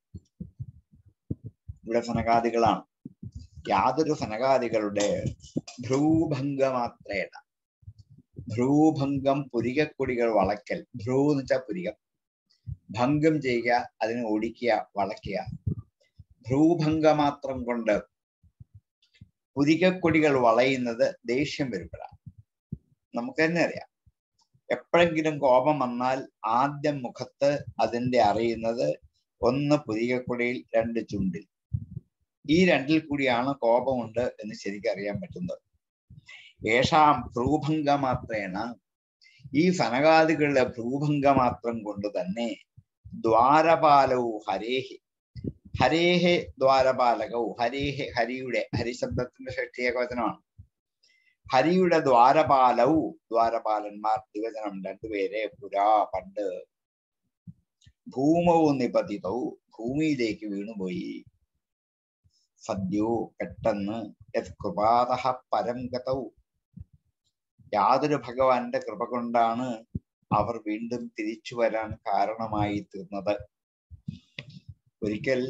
ഇവിടെ സനകാദികളാണ്. യാതൊരു സനകാദികളുടെ ഭ്രൂഭംഗമാത്രേണ, ഭ്രൂഭംഗം പുരികക്കൊടികൾ വളയ്ക്കൽ, ഭ്രൂ എന്ന് വെച്ചാൽ പുരികം, ഭംഗം ചെയ്യുക, അതിനെ ഒടിക്കുക, വളയ്ക്കുക. ഭ്രൂഭംഗമാത്രം കൊണ്ട് പുരികക്കൊടികൾ വളയുന്നത് ദേഷ്യം വരുമ്പോഴാണ്. നമുക്ക് തന്നെ അറിയാം, എപ്പോഴെങ്കിലും കോപം വന്നാൽ ആദ്യം മുഖത്ത് അതിന്റെ അറിയുന്നത് ഒന്ന് പുരികക്കൊടിയിൽ, രണ്ട് ചുണ്ടിൽ. ഈ രണ്ടിൽ കൂടിയാണ് കോപമുണ്ട് എന്ന് ശരിക്കും അറിയാൻ പറ്റുന്നത്. യേഷാം ഭ്രൂഭംഗമാത്രേണ, ഈ സനകാദികളുടെ ഭ്രൂഭംഗമാത്രം കൊണ്ട് തന്നെ ദ്വാരപാലവും ഹരേഹി, ഹരേഹെ ദ്വാരപാലകവും, ഹരേഹെ ഹരിയുടെ, ഹരിശബ്ദത്തിന്റെ ഷഷ്ടി ഏകവചനമാണ്. ഹരിയുടെ ദ്വാരപാലവും, ദ്വാരപാലന്മാർ ദിവചനം രണ്ടുപേരെ, പുരാ പണ്ട്, ഭൂമവും നിപതിതവും ഭൂമിയിലേക്ക് വീണുപോയി, സദ്യോ പെട്ടെന്ന്, യത്കൃപാദ പരം ഗതവും യാതൊരു ഭഗവാന്റെ കൃപ കൊണ്ടാണ് അവർ വീണ്ടും തിരിച്ചു വരാൻ കാരണമായി തീർന്നത്. ഒരിക്കൽ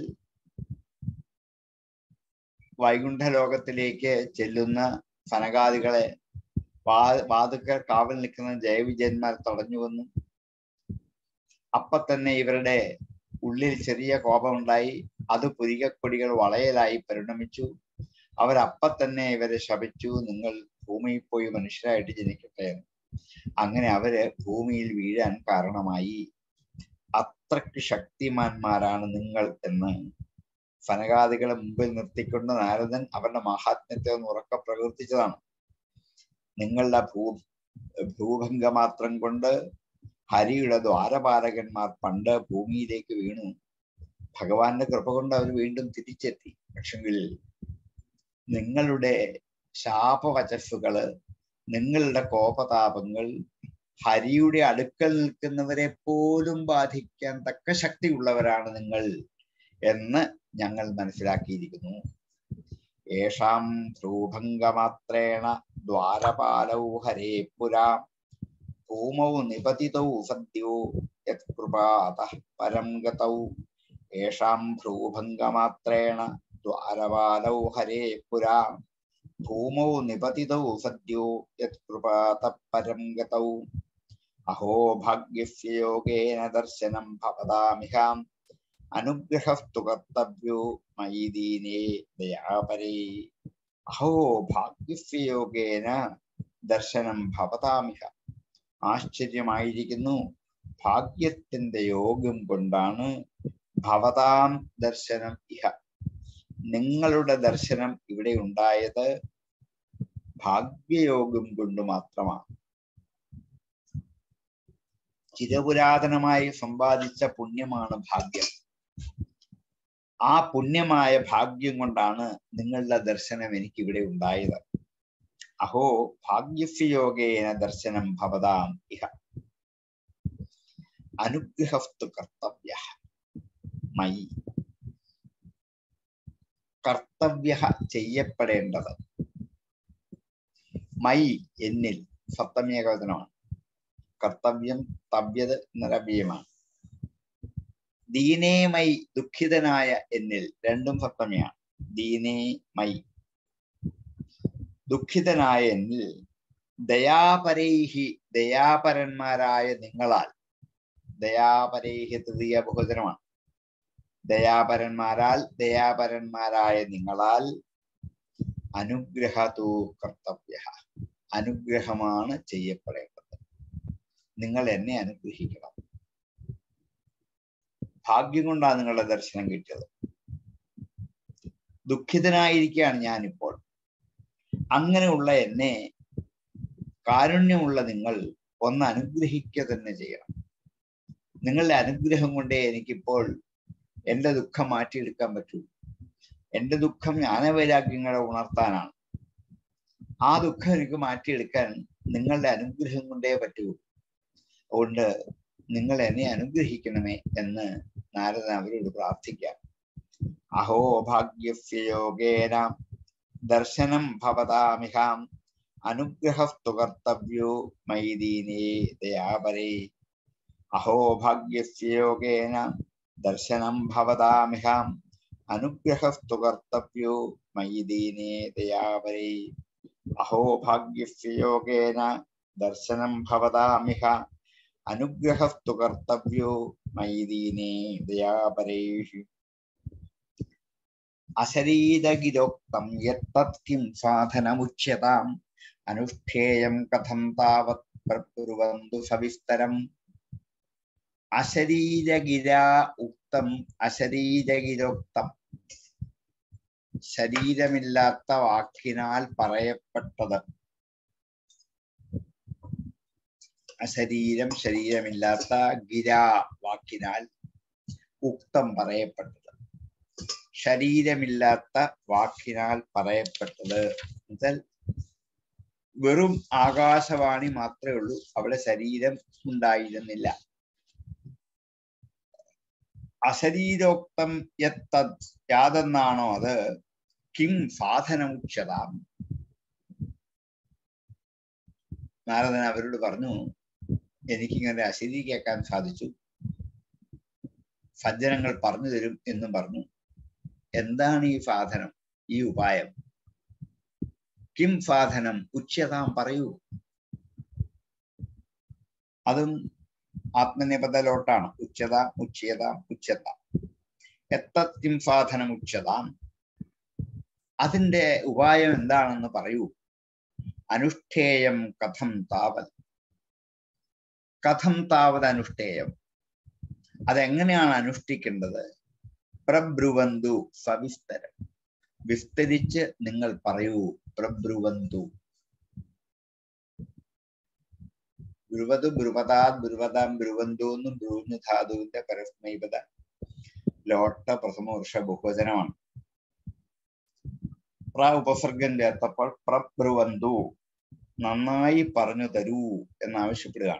വൈകുണ്ഠ ലോകത്തിലേക്ക് ചെല്ലുന്ന സനകാദികളെ വാ വാതുക്കൽ കാവൽ നിൽക്കുന്ന ജയവിജയന്മാർ തടഞ്ഞു വന്നു. അപ്പൊ തന്നെ ഇവരുടെ ഉള്ളിൽ ചെറിയ കോപമുണ്ടായി. അത് പുരികക്കൊടികൾ വളയലായി പരിണമിച്ചു. അവരപ്പ തന്നെ ഇവരെ ശപിച്ചു, നിങ്ങൾ ഭൂമിയിൽ പോയി മനുഷ്യരായിട്ട് ജനിക്കട്ടെ. അങ്ങനെ അവര് ഭൂമിയിൽ വീഴാൻ കാരണമായി. അത്രയ്ക്ക് ശക്തിമാന്മാരാണ് നിങ്ങൾ എന്ന് സനകാദികളെ മുമ്പിൽ നിർത്തിക്കൊണ്ട് നാരദൻ അവരുടെ മഹാത്മ്യത്തെ ഒന്ന് ഉറക്കെ പ്രകീർത്തിച്ചതാണ്. നിങ്ങളുടെ ഭൂ ഭൂഭംഗമാത്രം കൊണ്ട് ഹരിയുടെ ദ്വാരപാലകന്മാർ പണ്ട് ഭൂമിയിലേക്ക് വീണു. ഭഗവാന്റെ കൃപ കൊണ്ട് അവർ വീണ്ടും തിരിച്ചെത്തി. പക്ഷെങ്കിൽ നിങ്ങളുടെ ശാപവചസ്സുകള്, നിങ്ങളുടെ കോപതാപങ്ങൾ ഹരിയുടെ അടുക്കൽ നിൽക്കുന്നവരെ പോലും ബാധിക്കാൻ തക്ക ശക്തിയുള്ളവരാണ് നിങ്ങൾ എന്ന് ഞങ്ങൾ മനസ്സിലാക്കിയിരിക്കുന്നു. യേഷാം ധ്രുവഭംഗമാത്രേണ ദ്വാരപാലൗ ഹരേ പുരാ ഭൂമൗ നിപതിതൗ സദ്യോ യത്കൃപാതഃ പരം ഗതൗ. യേഷാം ഭ്രൂഭംഗമാത്രേണ ദ്വാരപാലൗ ഹരേ പുരാ ഭൂമൗ നിപതിതൗ സദ്യോ യത്കൃപാതഃ പരം ഗതൗ. അഹോ ഭാഗ്യസ്യ യോഗേന ദർശനം ഭവതാമിഹാം അനുഗ്രഹസ്തു കർത്തവ്യോ മയി ദീനേ ദയാപരേ. അഹോ ഭാഗ്യസ്യ യോഗേന ദർശനം ഭവതാമിഹ. ആശ്ചര്യമായിരിക്കുന്നു, ഭാഗ്യത്തിന്റെ യോഗം കൊണ്ടാണ് ഭവതാം ദർശനം ഇഹ, നിങ്ങളുടെ ദർശനം ഇവിടെ ഉണ്ടായത് ഭാഗ്യയോഗം കൊണ്ട് മാത്രമാണ്. ചിരപുരാതനമായി സമ്പാദിച്ച പുണ്യമാണ് ഭാഗ്യം. ആ പുണ്യമായ ഭാഗ്യം കൊണ്ടാണ് നിങ്ങളുടെ ദർശനം എനിക്കിവിടെ ഉണ്ടായത്. അഹോ ഭാഗ്യസ്യ യോഗേന ദർശനം ഭവതാം ഇഹ അനുഗ്രഹസ്തു കർത്തവ്യ മയി. കർത്തവ്യ ചെയ്യപ്പെടേണ്ടത്, മയി എന്നിൽ, സപ്തമ്യേകവചനമാണ്. കർത്തവ്യം തവ്യത് നിരവ്യമാണ്. ദീനേ മയി ദുഃഖിതനായ എന്നിൽ, രണ്ടും സപ്തമിയാണ്. ദീനേ മയി ദുഃഖിതനായ എന്നിൽ ദയാപരൈഹി ദയാപരന്മാരായ നിങ്ങളാൽ, ദയാപരൈഹി തൃതീയ ബഹുവചനമാണ്. ദയാപരന്മാരാൽ ദയാപരന്മാരായ നിങ്ങളാൽ അനുഗ്രഹതു കർത്തവ്യ, അനുഗ്രഹമാണ് ചെയ്യപ്പെടേണ്ടത്. നിങ്ങൾ എന്നെ അനുഗ്രഹിക്കണം. ഭാഗ്യം കൊണ്ടാണ് നിങ്ങളുടെ ദർശനം കിട്ടിയത്. ദുഃഖിതനായിരിക്കുകയാണ് ഞാനിപ്പോൾ. അങ്ങനെയുള്ള എന്നെ കാരുണ്യമുള്ള നിങ്ങൾ ഒന്ന് അനുഗ്രഹിക്കുക തന്നെ ചെയ്യണം. നിങ്ങളുടെ അനുഗ്രഹം കൊണ്ടേ എനിക്കിപ്പോൾ എൻ്റെ ദുഃഖം മാറ്റിയെടുക്കാൻ പറ്റൂ. എൻ്റെ ദുഃഖം ജ്ഞാനവൈരാഗ്യങ്ങളെ ഉണർത്താനാണ്. ആ ദുഃഖം എനിക്ക് മാറ്റിയെടുക്കാൻ നിങ്ങളുടെ അനുഗ്രഹം കൊണ്ടേ പറ്റൂ. അതുകൊണ്ട് നിങ്ങൾ എന്നെ അനുഗ്രഹിക്കണമേ എന്ന് നാരദൻ അവരോട് പ്രാർത്ഥിക്കാം. അഹോ ഭാഗ്യസ്യ യോഗേന ദർശനം ഭവതാമിഹാം അനുഗ്രഹസ്തു കർത്തവ്യോ മയി ദീനേ ദയാപരേ. അഹോ ഭാഗ്യസ്യ യോഗേന ദർശനം ഭവതാമിഹാം അനുഗ്രഹസ്തു കർത്തവ്യോ മയി ദീനേ ദയാപരേ. അഹോ ഭാഗ്യസ്യ യോഗേന ദർശനം ഭവതാമിഹ അനുഗ്രഹസ്തു കർത്തവ്യോ മയി ദീനേ ദയാപരേ. അശരീരഗിരോക്തം യത്തത് കിം സാധനമുച്യതാം അനുഷ്ഠേയം കഥം താവത് പ്രബ്രുവന്തു സവിസ്തരം. അശരീരഗിരാ ഉക്തം അശരീരഗിരോക്തം, ശരീരമില്ലാത്ത വാക്കിനാൽ പറയപ്പെട്ടത്. അശരീരം ശരീരമില്ലാത്ത, ഗിരാ വാക്കിനാൽ, ഉക്തം പറയപ്പെട്ടത്. ശരീരമില്ലാത്ത വാക്കിനാൽ പറയപ്പെട്ടത് എന്നുവെച്ചാൽ വെറും ആകാശവാണി മാത്രമേ ഉള്ളൂ, അവിടെ ശരീരം ഉണ്ടായിരുന്നില്ല. അശരീരോക്തം യത്തത്, യാതെന്നാണോ അത്, കിം സാധനമുച്യതാം. നാരദൻ അവരോട് പറഞ്ഞു, എനിക്കിങ്ങനെ അശരീരി കേൾക്കാൻ സാധിച്ചു, സജ്ജനങ്ങൾ പറഞ്ഞു തരും എന്നും പറഞ്ഞു. എന്താണ് ഈ സാധനം, ഈ ഉപായം? കിം സാധനം ഉച്യതാം, പറയൂ. അതും ആത്മനിപദലോട്ടാണ്. ഉച്ചത, ഉച്യത, ഉച്ചത. എത്തത് കിം സാധനം ഉച്യതാം, അതിന്റെ ഉപായം എന്താണെന്ന് പറയൂ. അനുഷ്ഠേയം കഥം താവത്, കഥം താവത് അനുഷ്ഠേയം, അതെങ്ങനെയാണ് അനുഷ്ഠിക്കേണ്ടത്? പ്രബ്രുവന്തു സവിസ്തരം, വിസ്തരിച്ച് നിങ്ങൾ പറയൂ. പ്രബ്രുവന്തു, ബ്രുവതു ബ്രുവതാ ബ്രുവതാം ബ്രുവന്തു എന്നും ബ്രൂഞ്ഞു ധാതുവിന്റെ പരസ്മൈപത ലോട്ട പ്രഥമവർഷ ബഹുവചനമാണ്. പ്ര ഉപസർഗം ചേർത്തപ്പോൾ പ്രബ്രുവന്തു, നന്നായി പറഞ്ഞു തരൂ എന്നാവശ്യപ്പെടുകയാണ്.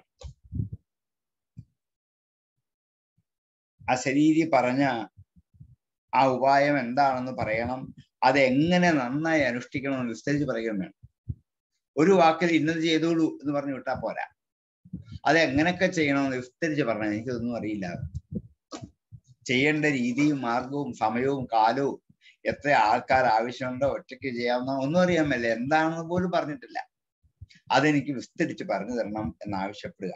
അശരീരി പറഞ്ഞ ആ ഉപായം എന്താണെന്ന് പറയണം. അതെങ്ങനെ നന്നായി അനുഷ്ഠിക്കണമെന്ന് വിസ്തരിച്ച് പറയുകയും വേണം. ഒരു വാക്കിൽ ഇന്നത് ചെയ്തോളൂ എന്ന് പറഞ്ഞു വിട്ടാൽ പോരാ. അതെങ്ങനെയൊക്കെ ചെയ്യണമെന്ന് വിസ്തരിച്ച് പറഞ്ഞാൽ എനിക്കതൊന്നും അറിയില്ല. ചെയ്യേണ്ട രീതിയും മാർഗവും സമയവും കാലവും എത്ര ആൾക്കാർ ആവശ്യമുണ്ടോ, ഒറ്റയ്ക്ക് ചെയ്യാവുന്ന ഒന്നും അറിയാൻ മേല, എന്താണെന്ന് പോലും പറഞ്ഞിട്ടില്ല. അതെനിക്ക് വിസ്തരിച്ച് പറഞ്ഞു തരണം എന്നാവശ്യപ്പെടുക.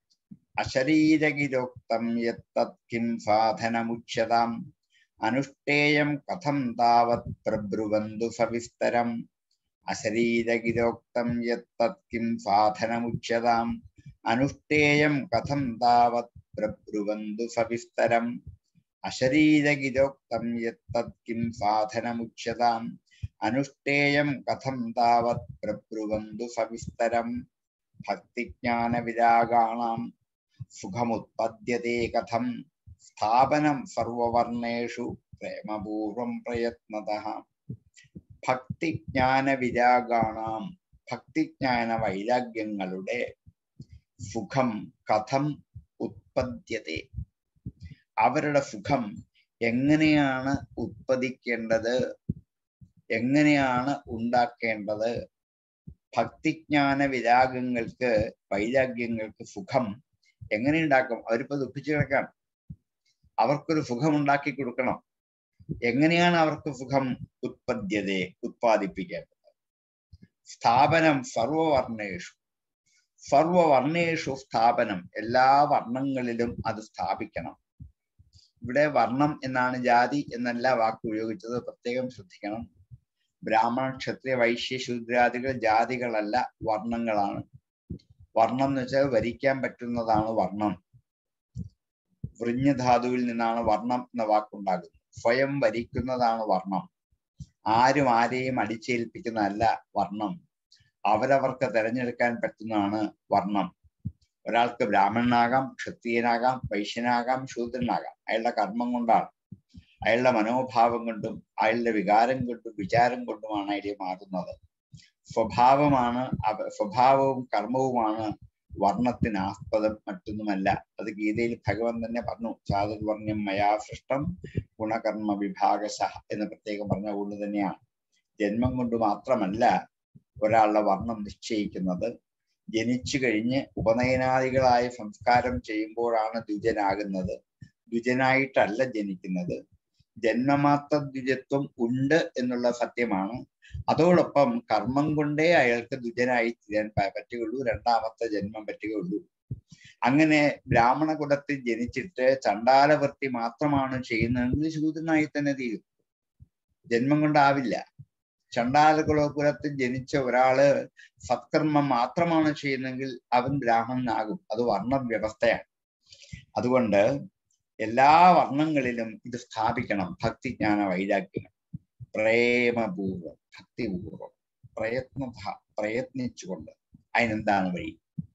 അശരീരഗിരോക്തം യത്തത് കിം സാധനമുച്യതാം അനുഷ്ഠേയം കഥം താവത് പ്രബ്രുവന്തു സവിസ്തരം. അശരീരഗിരോക്തം യത്തത് കിം സാധനമുച്യതാം അനുഷ്ഠേയം കഥം താവത് പ്രബ്രുവന്തു സവിസ്തരം. അശരീരഗിരോക്തം യത്തത് കിം സാധനമുച്യതാം അനുഷ്ഠേയം കഥം താവത് പ്രബ്രുവന്തു സവിസ്തരം. ഭക്തിജ്ഞാന വിരാഗാണാം സുഖമുത്പദ്യതേ കഥം സ്ഥാപനം സർവവർണേഷു പ്രേമപൂർവം പ്രയത്നതഃ. ഭക്തിജ്ഞാന വിരാഗാണാം, ഭക്തിജ്ഞാന വൈരാഗ്യങ്ങളുടെ സുഖം കഥം ഉത്പദ്യതേ, അവരുടെ സുഖം എങ്ങനെയാണ് ഉത്പദിക്കേണ്ടത്, എങ്ങനെയാണ് ഉണ്ടാക്കേണ്ടത്? ഭക്തിജ്ഞാന വിരാഗങ്ങൾക്ക്, വൈരാഗ്യങ്ങൾക്ക് സുഖം എങ്ങനെ ഉണ്ടാക്കും? അവരിപ്പോ ദുഃഖിച്ചു കിടക്കാൻ, അവർക്കൊരു സുഖം ഉണ്ടാക്കി കൊടുക്കണം. എങ്ങനെയാണ് അവർക്ക് സുഖം? ഉത്പദ്യതയെ, ഉത്പാദിപ്പിക്കേണ്ടത്. സ്ഥാപനം സർവവർണേഷു, സർവവർണേഷു സ്ഥാപനം, എല്ലാ വർണ്ണങ്ങളിലും അത് സ്ഥാപിക്കണം. ഇവിടെ വർണ്ണം എന്നാണ്, ജാതി എന്നല്ല വാക്ക് ഉപയോഗിച്ചത്, പ്രത്യേകം ശ്രദ്ധിക്കണം. ബ്രാഹ്മണ ക്ഷത്രിയ വൈശ്യ ശൂദ്രാദികൾ ജാതികളല്ല, വർണ്ണങ്ങളാണ്. വർണ്ണം എന്ന് വെച്ചാൽ വരിക്കാൻ പറ്റുന്നതാണ് വർണ്ണം. വൃഞ്ഞധാതുവിൽ നിന്നാണ് വർണ്ണം എന്ന വാക്കുണ്ടാകുന്നത്. സ്വയം വരിക്കുന്നതാണ് വർണ്ണം. ആരും ആരെയും അടിച്ചേൽപ്പിക്കുന്നതല്ല വർണ്ണം. അവരവർക്ക് തിരഞ്ഞെടുക്കാൻ പറ്റുന്നതാണ് വർണ്ണം. ഒരാൾക്ക് ബ്രാഹ്മണനാകാം, ക്ഷത്രിയനാകാം, വൈശ്യനാകാം, ശൂദ്രനാകാം. അയാളുടെ കർമ്മം കൊണ്ടാണ്, അയാളുടെ മനോഭാവം കൊണ്ടും അയാളുടെ വികാരം കൊണ്ടും വിചാരം കൊണ്ടുമാണ് അയാളെ മാറുന്നത്. സ്വഭാവമാണ് സ്വഭാവവും കർമ്മവുമാണ് വർണ്ണത്തിന് ആസ്പദം, മറ്റൊന്നുമല്ല. അത് ഗീതയിൽ ഭഗവാൻ തന്നെ പറഞ്ഞു. ചാതുർവർണ്ണ്യം മയാ സൃഷ്ടം ഗുണകർമ്മ വിഭാഗശ എന്ന് പ്രത്യേകം പറഞ്ഞ കൊണ്ട് തന്നെയാണ്. ജന്മം കൊണ്ട് മാത്രമല്ല ഒരാളുടെ വർണ്ണം നിശ്ചയിക്കുന്നത്. ജനിച്ചു കഴിഞ്ഞ് ഉപനയനാദികളായ സംസ്കാരം ചെയ്യുമ്പോഴാണ് ദ്വിജനാകുന്നത്. ദ്വിജനായിട്ടല്ല ജനിക്കുന്നത്. ജന്മമാത്ര ദ്വിജത്വം ഉണ്ട് എന്നുള്ള സത്യമാണ്. അതോടൊപ്പം കർമ്മം കൊണ്ടേ അയാൾക്ക് ദ്വിജനായി തീരാൻ പറ്റുകയുള്ളൂ, രണ്ടാമത്തെ ജന്മം പറ്റുകയുള്ളൂ. അങ്ങനെ ബ്രാഹ്മണ കുലത്തിൽ ജനിച്ചിട്ട് ചണ്ടാലവൃത്തി മാത്രമാണ് ചെയ്യുന്നതെങ്കിൽ ശൂദ്രനായി തന്നെ തീരും, ജന്മം കൊണ്ടാവില്ല. ചണ്ടാല കുലത്തിൽ ജനിച്ച ഒരാള് സത്കർമ്മം മാത്രമാണ് ചെയ്യുന്നതെങ്കിൽ അവൻ ബ്രാഹ്മണനാകും. അത് വർണ്ണ വ്യവസ്ഥയാണ്. അതുകൊണ്ട് എല്ലാ വർണ്ണങ്ങളിലും ഇത് സ്ഥാപിക്കണം. ഭക്തിജ്ഞാന വൈരാഗ്യം പ്രേമപൂർവം, ഭക്തിപൂർവം, പ്രയത്ന പ്രയത്നിച്ചുകൊണ്ട്. അതിനെന്താണ് വഴി?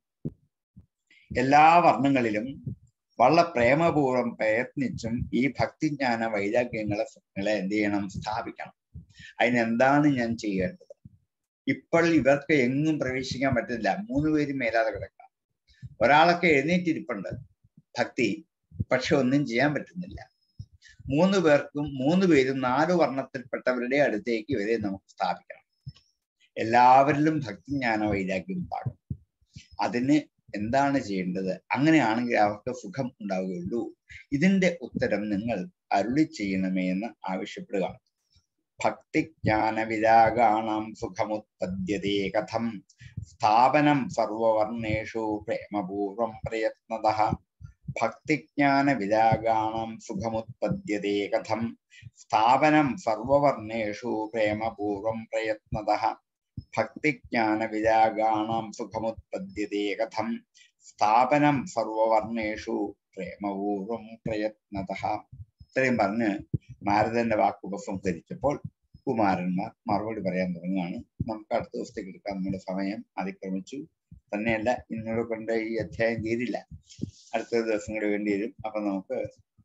എല്ലാ വർണ്ണങ്ങളിലും വളരെ പ്രേമപൂർവം പ്രയത്നിച്ചും ഈ ഭക്തിജ്ഞാന വൈരാഗ്യങ്ങളെ എന്ത് ചെയ്യണം? സ്ഥാപിക്കണം. അതിനെന്താണ് ഞാൻ ചെയ്യേണ്ടത്? ഇപ്പോൾ ഇവർക്ക് എങ്ങും പ്രവേശിക്കാൻ പറ്റില്ല. മൂന്ന് പേരും മേലാതെ കിടക്കാം. ഒരാളൊക്കെ എഴുന്നേറ്റിരിപ്പുണ്ട് ഭക്തി, പക്ഷെ ഒന്നും ചെയ്യാൻ പറ്റുന്നില്ല. മൂന്ന് പേർക്കും മൂന്ന് പേരും നാല് വർണ്ണത്തിൽപ്പെട്ടവരുടെ അടുത്തേക്ക് ഇവരെ നമുക്ക് സ്ഥാപിക്കണം. എല്ലാവരിലും ഭക്തിജ്ഞാന വൈരാഗ്യം ഉണ്ടാകും. അതിന് എന്താണ് ചെയ്യേണ്ടത്? അങ്ങനെയാണെങ്കിൽ അവർക്ക് സുഖം ഉണ്ടാവുകയുള്ളൂ. ഇതിന്റെ ഉത്തരം നിങ്ങൾ അരുളി ചെയ്യണമേ എന്ന് ആവശ്യപ്പെടുക. ഭക്തിജ്ഞാന വിരാഗാണാം സുഖമുത്പദ്യതേ കഥം സ്ഥാപനം സർവവർണ്ണേഷു പ്രേമപൂർവം പ്രയത്നതഃ. ഭക്തിജ്ഞാന വിരാഗാണാം സുഖമുത്പദ്യതേ കഥം സ്ഥാപനം സർവവർണ്ണേഷു പ്രേമപൂർവം പ്രയത്നതഃ. ഭക്തിജ്ഞാന വിരാഗാണാം സുഖമുത്പദ്യതേ കഥം സ്ഥാപനം സർവവർണ്ണേഷു പ്രേമപൂർവം പ്രയത്നതഃ. ഇത്രയും പറഞ്ഞ് നാരദന്റെ വാക്ക് ഉപസംഹരിച്ചപ്പോൾ കുമാരന്മാർ മറുപടി പറയാൻ തുടങ്ങുകയാണ്. നമുക്ക് അടുത്ത ദിവസത്തേക്ക് എടുക്കാൻ നമ്മുടെ സമയം അതിക്രമിച്ചു. തന്നെയല്ല, ഇന്നോട് കൊണ്ട് ഈ അധ്യായം തീരില്ല, അടുത്ത ദിവസം കൂടെ വേണ്ടി വരും. അപ്പൊ നമുക്ക്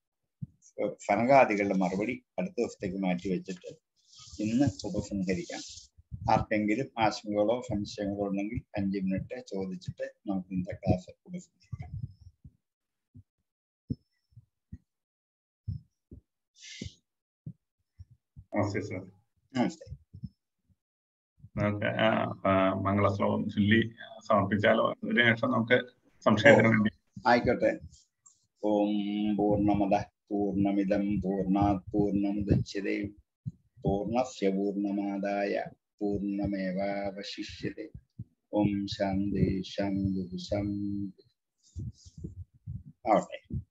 സനകാദികളുടെ മറുപടി അടുത്ത ദിവസത്തേക്ക് മാറ്റി വെച്ചിട്ട് ഇന്ന് ഉപസംഹരിക്കാം. ആർക്കെങ്കിലും ആശങ്കകളോ സംശയങ്ങളോ ഉണ്ടെങ്കിൽ അഞ്ച് മിനിറ്റ് ചോദിച്ചിട്ട് നമുക്ക് ഇന്നത്തെ ക്ലാസ് ഉപസംഹരിക്കാം. നമസ്തേ സാർ. നമസ്തേ. നമുക്ക് മംഗളശ്ലോകം ചൊല്ലി സമർപ്പിച്ചാലോ? അതിനുശേഷം നമുക്ക് സംശയത്തിന് വേണ്ടി. ആയിക്കോട്ടെ. ഓം പൂർണ്ണമദ പൂർണ്ണമിദം പൂർണ്ണാത് പൂർണ്ണമുദച്യതേ പൂർണ്ണസ്യ പൂർണ്ണമാദായ പൂർണ്ണമേവാവശിഷ്യതേ. ഓം ശാന്തി ശാന്തി ശാന്തി. ആവട്ടെ.